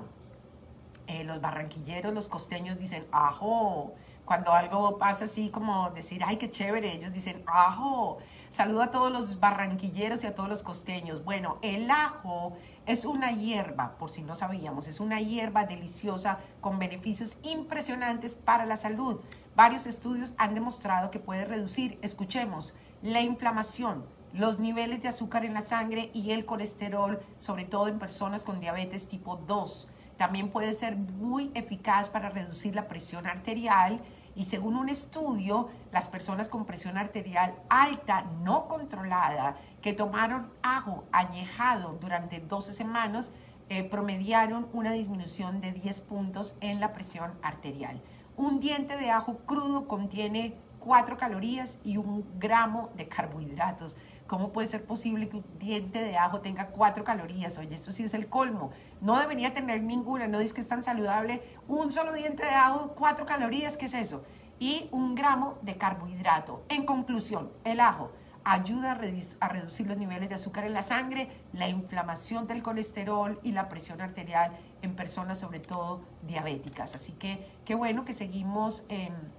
Los barranquilleros, los costeños dicen, ajo. Cuando algo pasa así como decir, ay, qué chévere, ellos dicen, ajo. Saludo a todos los barranquilleros y a todos los costeños. Bueno, el ajo es una hierba, por si no sabíamos, es una hierba deliciosa con beneficios impresionantes para la salud. Varios estudios han demostrado que puede reducir, escuchemos, la inflamación, los niveles de azúcar en la sangre y el colesterol, sobre todo en personas con diabetes tipo 2. También puede ser muy eficaz para reducir la presión arterial y según un estudio, las personas con presión arterial alta no controlada que tomaron ajo añejado durante 12 semanas promediaron una disminución de 10 puntos en la presión arterial. Un diente de ajo crudo contiene 4 calorías y 1 gramo de carbohidratos. ¿Cómo puede ser posible que un diente de ajo tenga 4 calorías? Oye, esto sí es el colmo. No debería tener ninguna, no dices que es tan saludable. Un solo diente de ajo, 4 calorías, ¿qué es eso? Y 1 gramo de carbohidrato. En conclusión, el ajo ayuda a reducir los niveles de azúcar en la sangre, la inflamación del colesterol y la presión arterial en personas sobre todo diabéticas. Así que qué bueno que seguimos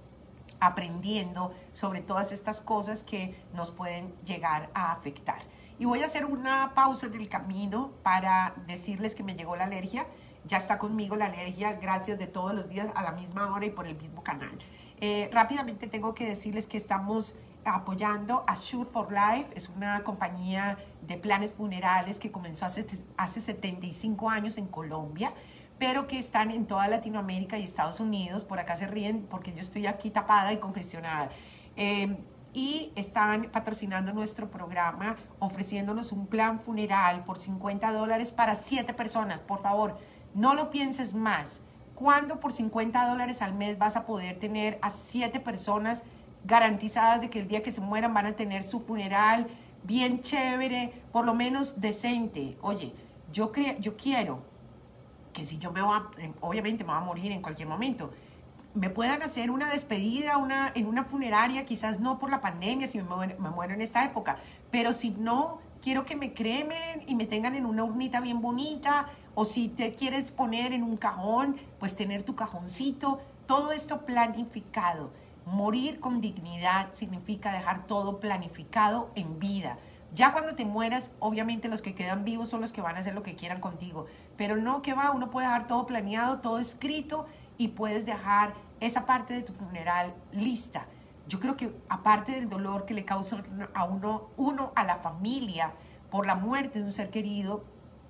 aprendiendo sobre todas estas cosas que nos pueden llegar a afectar. Y voy a hacer una pausa en el camino para decirles que me llegó la alergia. Ya está conmigo la alergia, gracias de todos los días a la misma hora y por el mismo canal. Rápidamente tengo que decirles que estamos apoyando a Sure for Life. Es una compañía de planes funerales que comenzó hace 75 años en Colombia, pero que están en toda Latinoamérica y Estados Unidos. Por acá se ríen porque yo estoy aquí tapada y congestionada. Y están patrocinando nuestro programa, ofreciéndonos un plan funeral por $50 para 7 personas. Por favor, no lo pienses más. ¿Cuándo por $50 al mes vas a poder tener a 7 personas garantizadas de que el día que se mueran van a tener su funeral bien chévere, por lo menos decente? Oye, yo quiero que si yo obviamente me voy a morir en cualquier momento, me puedan hacer una despedida en una funeraria, quizás no por la pandemia, si me muero en esta época, pero si no, quiero que me cremen y me tengan en una urnita bien bonita, o si te quieres poner en un cajón, pues tener tu cajoncito, todo esto planificado. Morir con dignidad significa dejar todo planificado en vida. Ya cuando te mueras, obviamente los que quedan vivos son los que van a hacer lo que quieran contigo, pero no, que va, uno puede dejar todo planeado, todo escrito, y puedes dejar esa parte de tu funeral lista. Yo creo que aparte del dolor que le causa a uno a la familia por la muerte de un ser querido,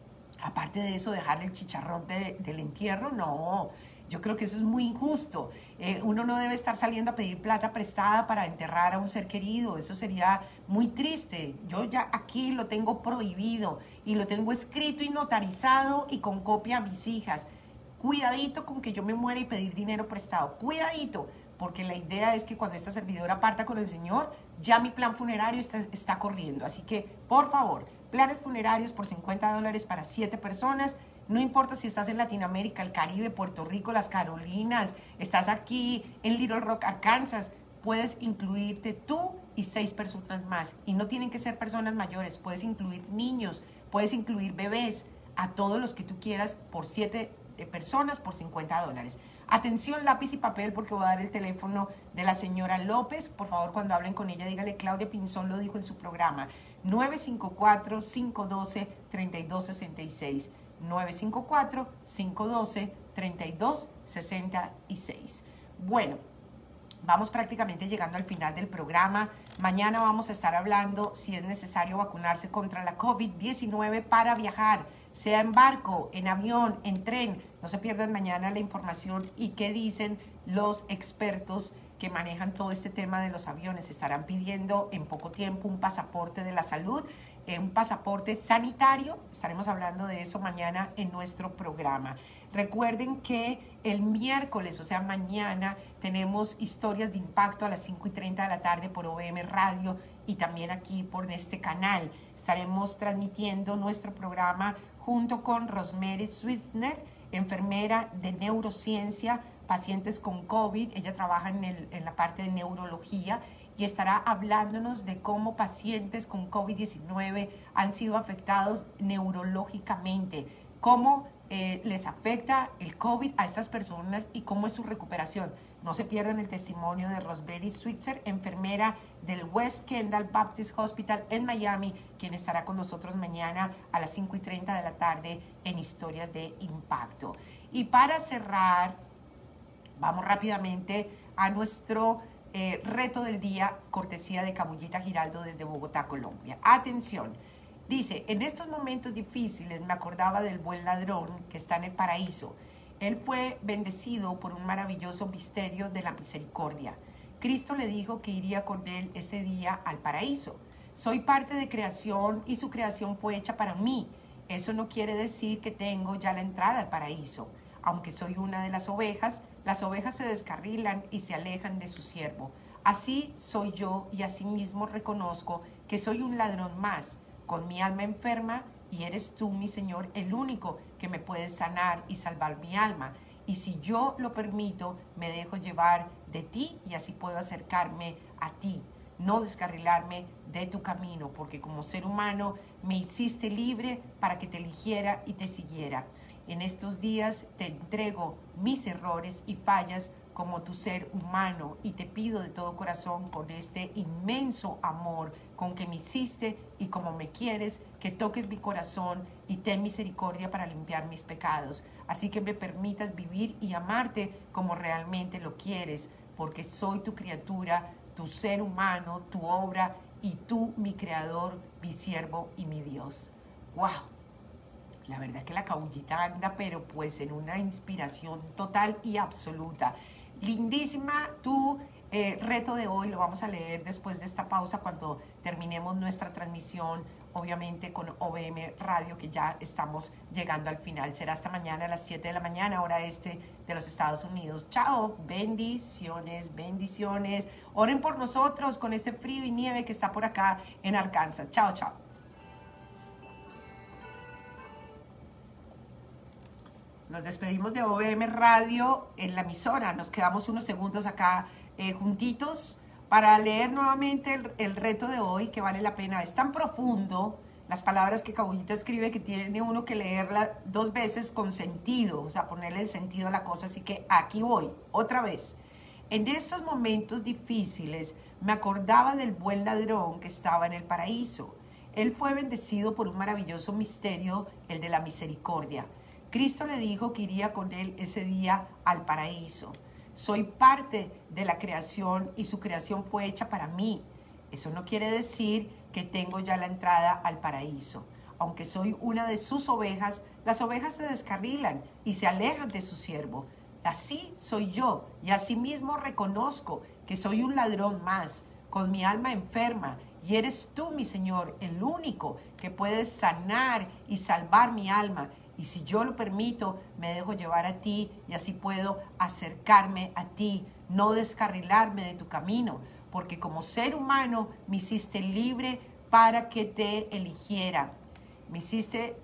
aparte de eso, dejarle el chicharrón del entierro, no. Yo creo que eso es muy injusto. Uno no debe estar saliendo a pedir plata prestada para enterrar a un ser querido. Eso sería muy triste. Yo ya aquí lo tengo prohibido y lo tengo escrito y notarizado y con copia a mis hijas. Cuidadito con que yo me muera y pedir dinero prestado. Cuidadito, porque la idea es que cuando esta servidora parta con el Señor, ya mi plan funerario está corriendo. Así que, por favor, planes funerarios por $50 para 7 personas. No importa si estás en Latinoamérica, el Caribe, Puerto Rico, las Carolinas, estás aquí en Little Rock, Arkansas, puedes incluirte tú y 6 personas más. Y no tienen que ser personas mayores, puedes incluir niños, puedes incluir bebés, a todos los que tú quieras por 7 personas por $50. Atención, lápiz y papel, porque voy a dar el teléfono de la señora López. Por favor, cuando hablen con ella, dígale: Claudia Pinzón lo dijo en su programa. 954-512-3266. 954-512-3266. Bueno, vamos prácticamente llegando al final del programa. Mañana vamos a estar hablando si es necesario vacunarse contra la COVID-19 para viajar, sea en barco, en avión, en tren. No se pierdan mañana la información y qué dicen los expertos que manejan todo este tema de los aviones. Estarán pidiendo en poco tiempo un pasaporte de la salud, un pasaporte sanitario. Estaremos hablando de eso mañana en nuestro programa. Recuerden que el miércoles, o sea mañana, tenemos historias de impacto a las 5:30 de la tarde por OVM Radio y también aquí por este canal. Estaremos transmitiendo nuestro programa junto con Rosemary Swisner, enfermera de neurociencia, pacientes con COVID. Ella trabaja en la parte de neurología y estará hablándonos de cómo pacientes con COVID-19 han sido afectados neurológicamente, cómo les afecta el COVID a estas personas y cómo es su recuperación. No se pierdan el testimonio de Rosemary Switzer, enfermera del West Kendall Baptist Hospital en Miami, quien estará con nosotros mañana a las 5:30 de la tarde en Historias de Impacto. Y para cerrar, vamos rápidamente a nuestro reto del día, cortesía de Cabullita Giraldo desde Bogotá, Colombia. Atención. Dice: en estos momentos difíciles me acordaba del buen ladrón que está en el paraíso. Él fue bendecido por un maravilloso misterio de la misericordia. Cristo le dijo que iría con él ese día al paraíso. Soy parte de creación y su creación fue hecha para mí. Eso no quiere decir que tengo ya la entrada al paraíso. Aunque soy una de las ovejas se descarrilan y se alejan de su siervo. Así soy yo y asimismo reconozco que soy un ladrón más, con mi alma enferma, y eres tú, mi Señor, el único que me puedes sanar y salvar mi alma. Y si yo lo permito, me dejo llevar de ti y así puedo acercarme a ti, no descarrilarme de tu camino, porque como ser humano me hiciste libre para que te eligiera y te siguiera. En estos días te entrego mis errores y fallas como tu ser humano y te pido de todo corazón, con este inmenso amor con que me hiciste y como me quieres, que toques mi corazón y ten misericordia para limpiar mis pecados. Así que me permitas vivir y amarte como realmente lo quieres, porque soy tu criatura, tu ser humano, tu obra, y tú mi creador, mi siervo y mi Dios. ¡Wow! La verdad que la cabullita anda, pero pues en una inspiración total y absoluta. Lindísima tu reto de hoy, lo vamos a leer después de esta pausa cuando terminemos nuestra transmisión, obviamente con OVM Radio, que ya estamos llegando al final. Será hasta mañana a las 7 de la mañana, hora este de los Estados Unidos. Chao, bendiciones, bendiciones. Oren por nosotros con este frío y nieve que está por acá en Arkansas. Chao, chao. Nos despedimos de OVM Radio en la emisora. Nos quedamos unos segundos acá juntitos para leer nuevamente el reto de hoy, que vale la pena. Es tan profundo las palabras que Cabullita escribe que tiene uno que leerla 2 veces con sentido, o sea, ponerle el sentido a la cosa. Así que aquí voy, otra vez. En estos momentos difíciles me acordaba del buen ladrón que estaba en el paraíso. Él fue bendecido por un maravilloso misterio, el de la misericordia. Cristo le dijo que iría con él ese día al paraíso. Soy parte de la creación y su creación fue hecha para mí. Eso no quiere decir que tengo ya la entrada al paraíso. Aunque soy una de sus ovejas, las ovejas se descarrilan y se alejan de su siervo. Así soy yo y asimismo reconozco que soy un ladrón más, con mi alma enferma, y eres tú, mi Señor, el único que puedes sanar y salvar mi alma. Y si yo lo permito, me dejo llevar a ti y así puedo acercarme a ti, no descarrilarme de tu camino, porque como ser humano me hiciste libre para que te eligiera. Me hiciste,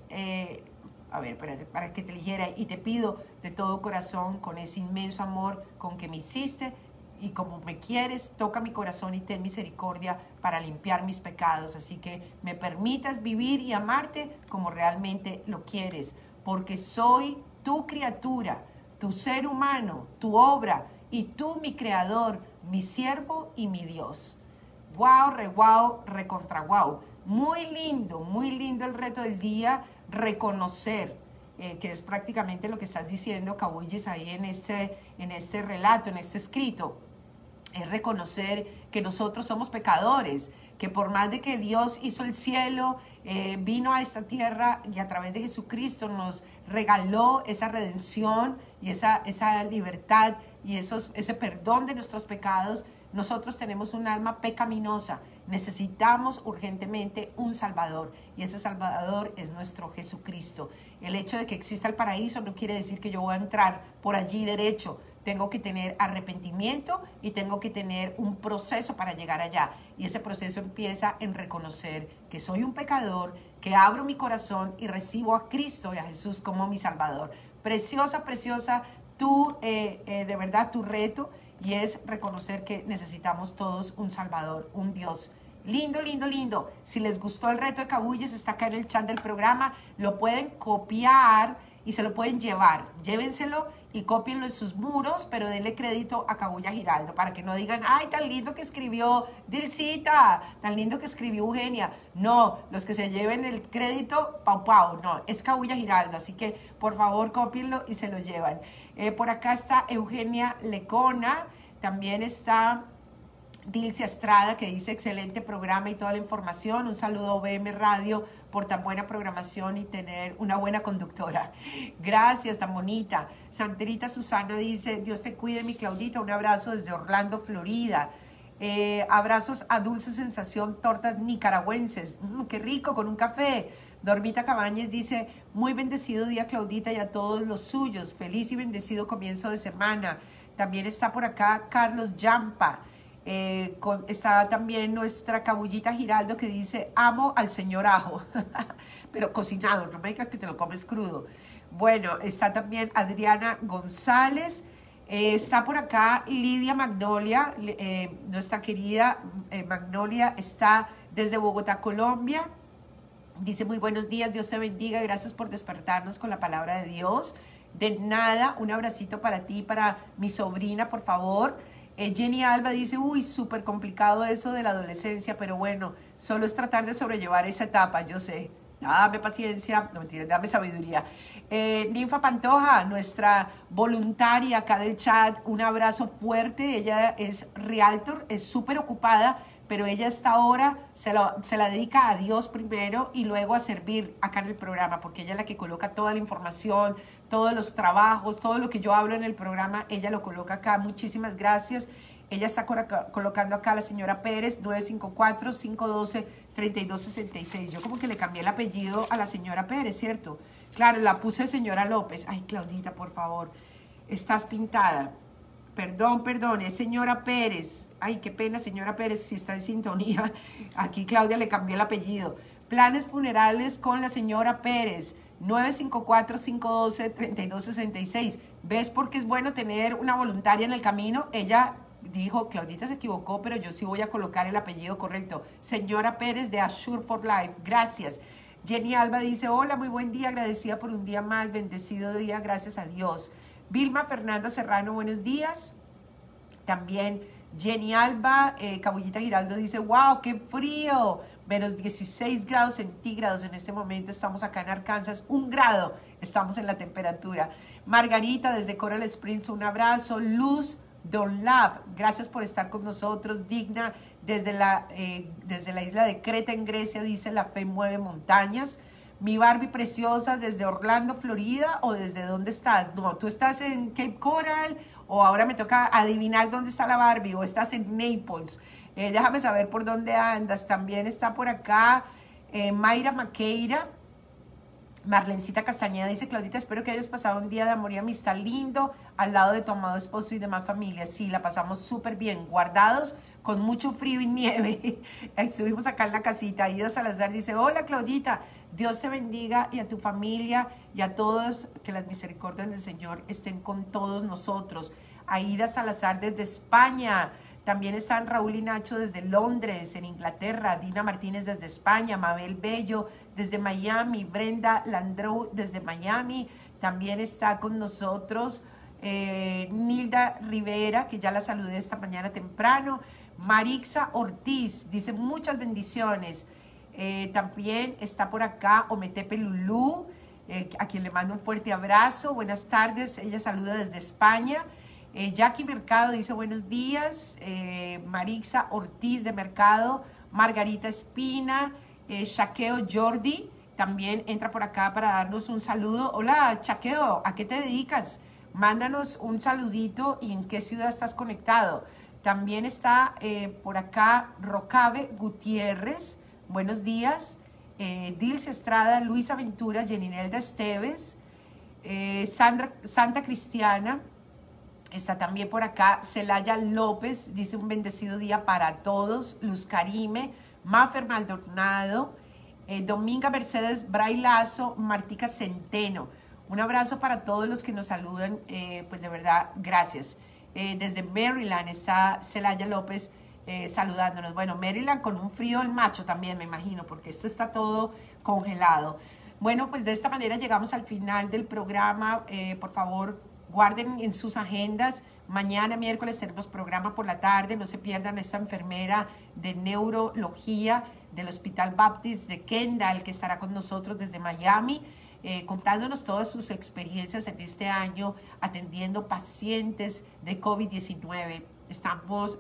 para que te eligiera, y te pido de todo corazón, con ese inmenso amor con que me hiciste y como me quieres, toca mi corazón y ten misericordia para limpiar mis pecados. Así que me permitas vivir y amarte como realmente lo quieres, porque soy tu criatura, tu ser humano, tu obra, y tú mi creador, mi siervo y mi Dios. Wow, recontra wow. Muy lindo el reto del día, reconocer, que es prácticamente lo que estás diciendo, Cabullis, ahí en este relato, en este escrito. Es reconocer que nosotros somos pecadores, que por más de que Dios hizo el cielo, vino a esta tierra y a través de Jesucristo nos regaló esa redención y esa libertad y ese perdón de nuestros pecados. Nosotros tenemos un alma pecaminosa, necesitamos urgentemente un Salvador y ese Salvador es nuestro Jesucristo. El hecho de que exista el paraíso no quiere decir que yo voy a entrar por allí derecho. Tengo que tener arrepentimiento y tengo que tener un proceso para llegar allá. Y ese proceso empieza en reconocer que soy un pecador, que abro mi corazón y recibo a Cristo y a Jesús como mi Salvador. Preciosa, de verdad, tu reto, y es reconocer que necesitamos todos un Salvador, un Dios. Lindo. Si les gustó el reto de Cabulles, está acá en el chat del programa. Lo pueden copiar y se lo pueden llevar. Llévenselo y cópienlo en sus muros, pero denle crédito a Cabulla Giraldo para que no digan, ay, tan lindo que escribió Dilcita, tan lindo que escribió Eugenia. No, los que se lleven el crédito, Pau, no, es Cabulla Giraldo. Así que, por favor, cópienlo y se lo llevan. Por acá está Eugenia Lecona, también está Dilcia Estrada, que dice excelente programa y toda la información. Un saludo a OVM Radio por tan buena programación y tener una buena conductora. Gracias, tan bonita. Santerita Susana dice, Dios te cuide, mi Claudita. Un abrazo desde Orlando, Florida. Abrazos a Dulce Sensación, tortas nicaragüenses. Qué rico, con un café. Dormita Cabañez dice, muy bendecido día, Claudita, y a todos los suyos. Feliz y bendecido comienzo de semana. También está por acá Carlos Yampa. Está también nuestra Cabullita Giraldo que dice, amo al señor ajo, pero cocinado, no me digas que te lo comes crudo. Bueno, está también Adriana González, está por acá Lidia Magnolia, nuestra querida Magnolia está desde Bogotá, Colombia. Dice, muy buenos días, Dios te bendiga, gracias por despertarnos con la palabra de Dios. De nada, un abracito para ti, para mi sobrina, por favor. Jenny Alba dice, uy, súper complicado eso de la adolescencia, pero bueno, solo es tratar de sobrellevar esa etapa, yo sé. Dame paciencia, no mentiras, dame sabiduría. Ninfa Pantoja, nuestra voluntaria acá del chat, un abrazo fuerte. Ella es realtor, es súper ocupada, pero ella hasta ahora se la dedica a Dios primero y luego a servir acá en el programa, porque ella es la que coloca toda la información, todos los trabajos, todo lo que yo hablo en el programa, ella lo coloca acá. Muchísimas gracias. Ella está colocando acá a la señora Pérez, 954-512-3266. Yo como que le cambié el apellido a la señora Pérez, ¿cierto? Claro, la puse señora López. Ay, Claudita, por favor, estás pintada. Perdón, es señora Pérez. Ay, qué pena, señora Pérez, si está en sintonía. Aquí Claudia le cambié el apellido. Planes funerales con la señora Pérez, 954-512-3266. ¿Ves por qué es bueno tener una voluntaria en el camino? Ella dijo, Claudita se equivocó, pero yo sí voy a colocar el apellido correcto. Señora Pérez de Assure for Life, gracias. Jenny Alba dice, hola, muy buen día, agradecida por un día más, bendecido día, gracias a Dios. Vilma Fernanda Serrano, buenos días. También Jenny Alba, Cabullita Giraldo dice, wow, qué frío, menos 16 grados centígrados en este momento, estamos acá en Arkansas, 1 grado, estamos en la temperatura. Margarita desde Coral Springs, un abrazo. Luz Donlab, gracias por estar con nosotros. Digna desde la isla de Creta en Grecia, dice la fe mueve montañas. Mi Barbie preciosa desde Orlando, Florida, o desde dónde estás. No, tú estás en Cape Coral, o ahora me toca adivinar dónde está la Barbie, o estás en Naples. Déjame saber por dónde andas. También está por acá Mayra Maqueira. Marlencita Castañeda dice, Claudita, espero que hayas pasado un día de amor y amistad lindo al lado de tu amado esposo y demás familia. Sí, la pasamos súper bien, guardados, con mucho frío y nieve. Estuvimos acá en la casita. Aida Salazar dice, hola Claudita, Dios te bendiga y a tu familia y a todos, que las misericordias del Señor estén con todos nosotros. Aida Salazar desde España. También están Raúl y Nacho desde Londres, en Inglaterra, Dina Martínez desde España, Mabel Bello desde Miami, Brenda Landreau desde Miami, también está con nosotros Nilda Rivera, que ya la saludé esta mañana temprano, Marixa Ortiz, dice muchas bendiciones, también está por acá Ometepe Lulú, a quien le mando un fuerte abrazo, buenas tardes, ella saluda desde España. Jackie Mercado dice buenos días, Marixa Ortiz de Mercado, Margarita Espina, Chaqueo Jordi, también entra por acá para darnos un saludo. Hola Chaqueo, ¿a qué te dedicas? Mándanos un saludito y en qué ciudad estás conectado. También está por acá Rocabe Gutiérrez, buenos días, Dilce Estrada, Luisa Ventura, Jeninelda Esteves, Santa Cristiana. Está también por acá Celaya López, dice un bendecido día para todos. Luz Karime, Mafer Maldonado, Dominga Mercedes Brailazo, Martica Centeno. Un abrazo para todos los que nos saludan, pues de verdad, gracias. Desde Maryland está Celaya López saludándonos. Bueno, Maryland con un frío en macho también, me imagino, porque esto está todo congelado. Bueno, pues de esta manera llegamos al final del programa. Por favor, guarden en sus agendas, mañana miércoles tenemos programa por la tarde, no se pierdan a esta enfermera de neurología del Hospital Baptist de Kendall, que estará con nosotros desde Miami, contándonos todas sus experiencias en este año, atendiendo pacientes de COVID-19. Estamos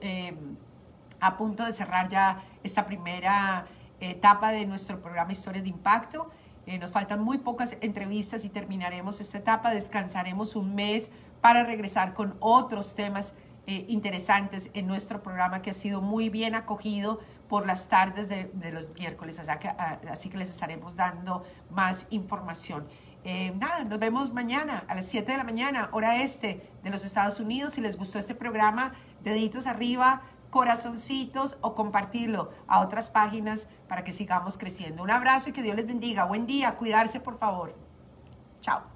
a punto de cerrar ya esta primera etapa de nuestro programa Historias de Impacto. Nos faltan muy pocas entrevistas y terminaremos esta etapa, descansaremos un mes para regresar con otros temas interesantes en nuestro programa que ha sido muy bien acogido por las tardes de los miércoles, así que les estaremos dando más información. Nada, nos vemos mañana a las 7 de la mañana, hora este de los Estados Unidos. Si les gustó este programa, deditos arriba, corazoncitos o compartirlo a otras páginas para que sigamos creciendo. Un abrazo y que Dios les bendiga. Buen día, cuidarse por favor. Chao.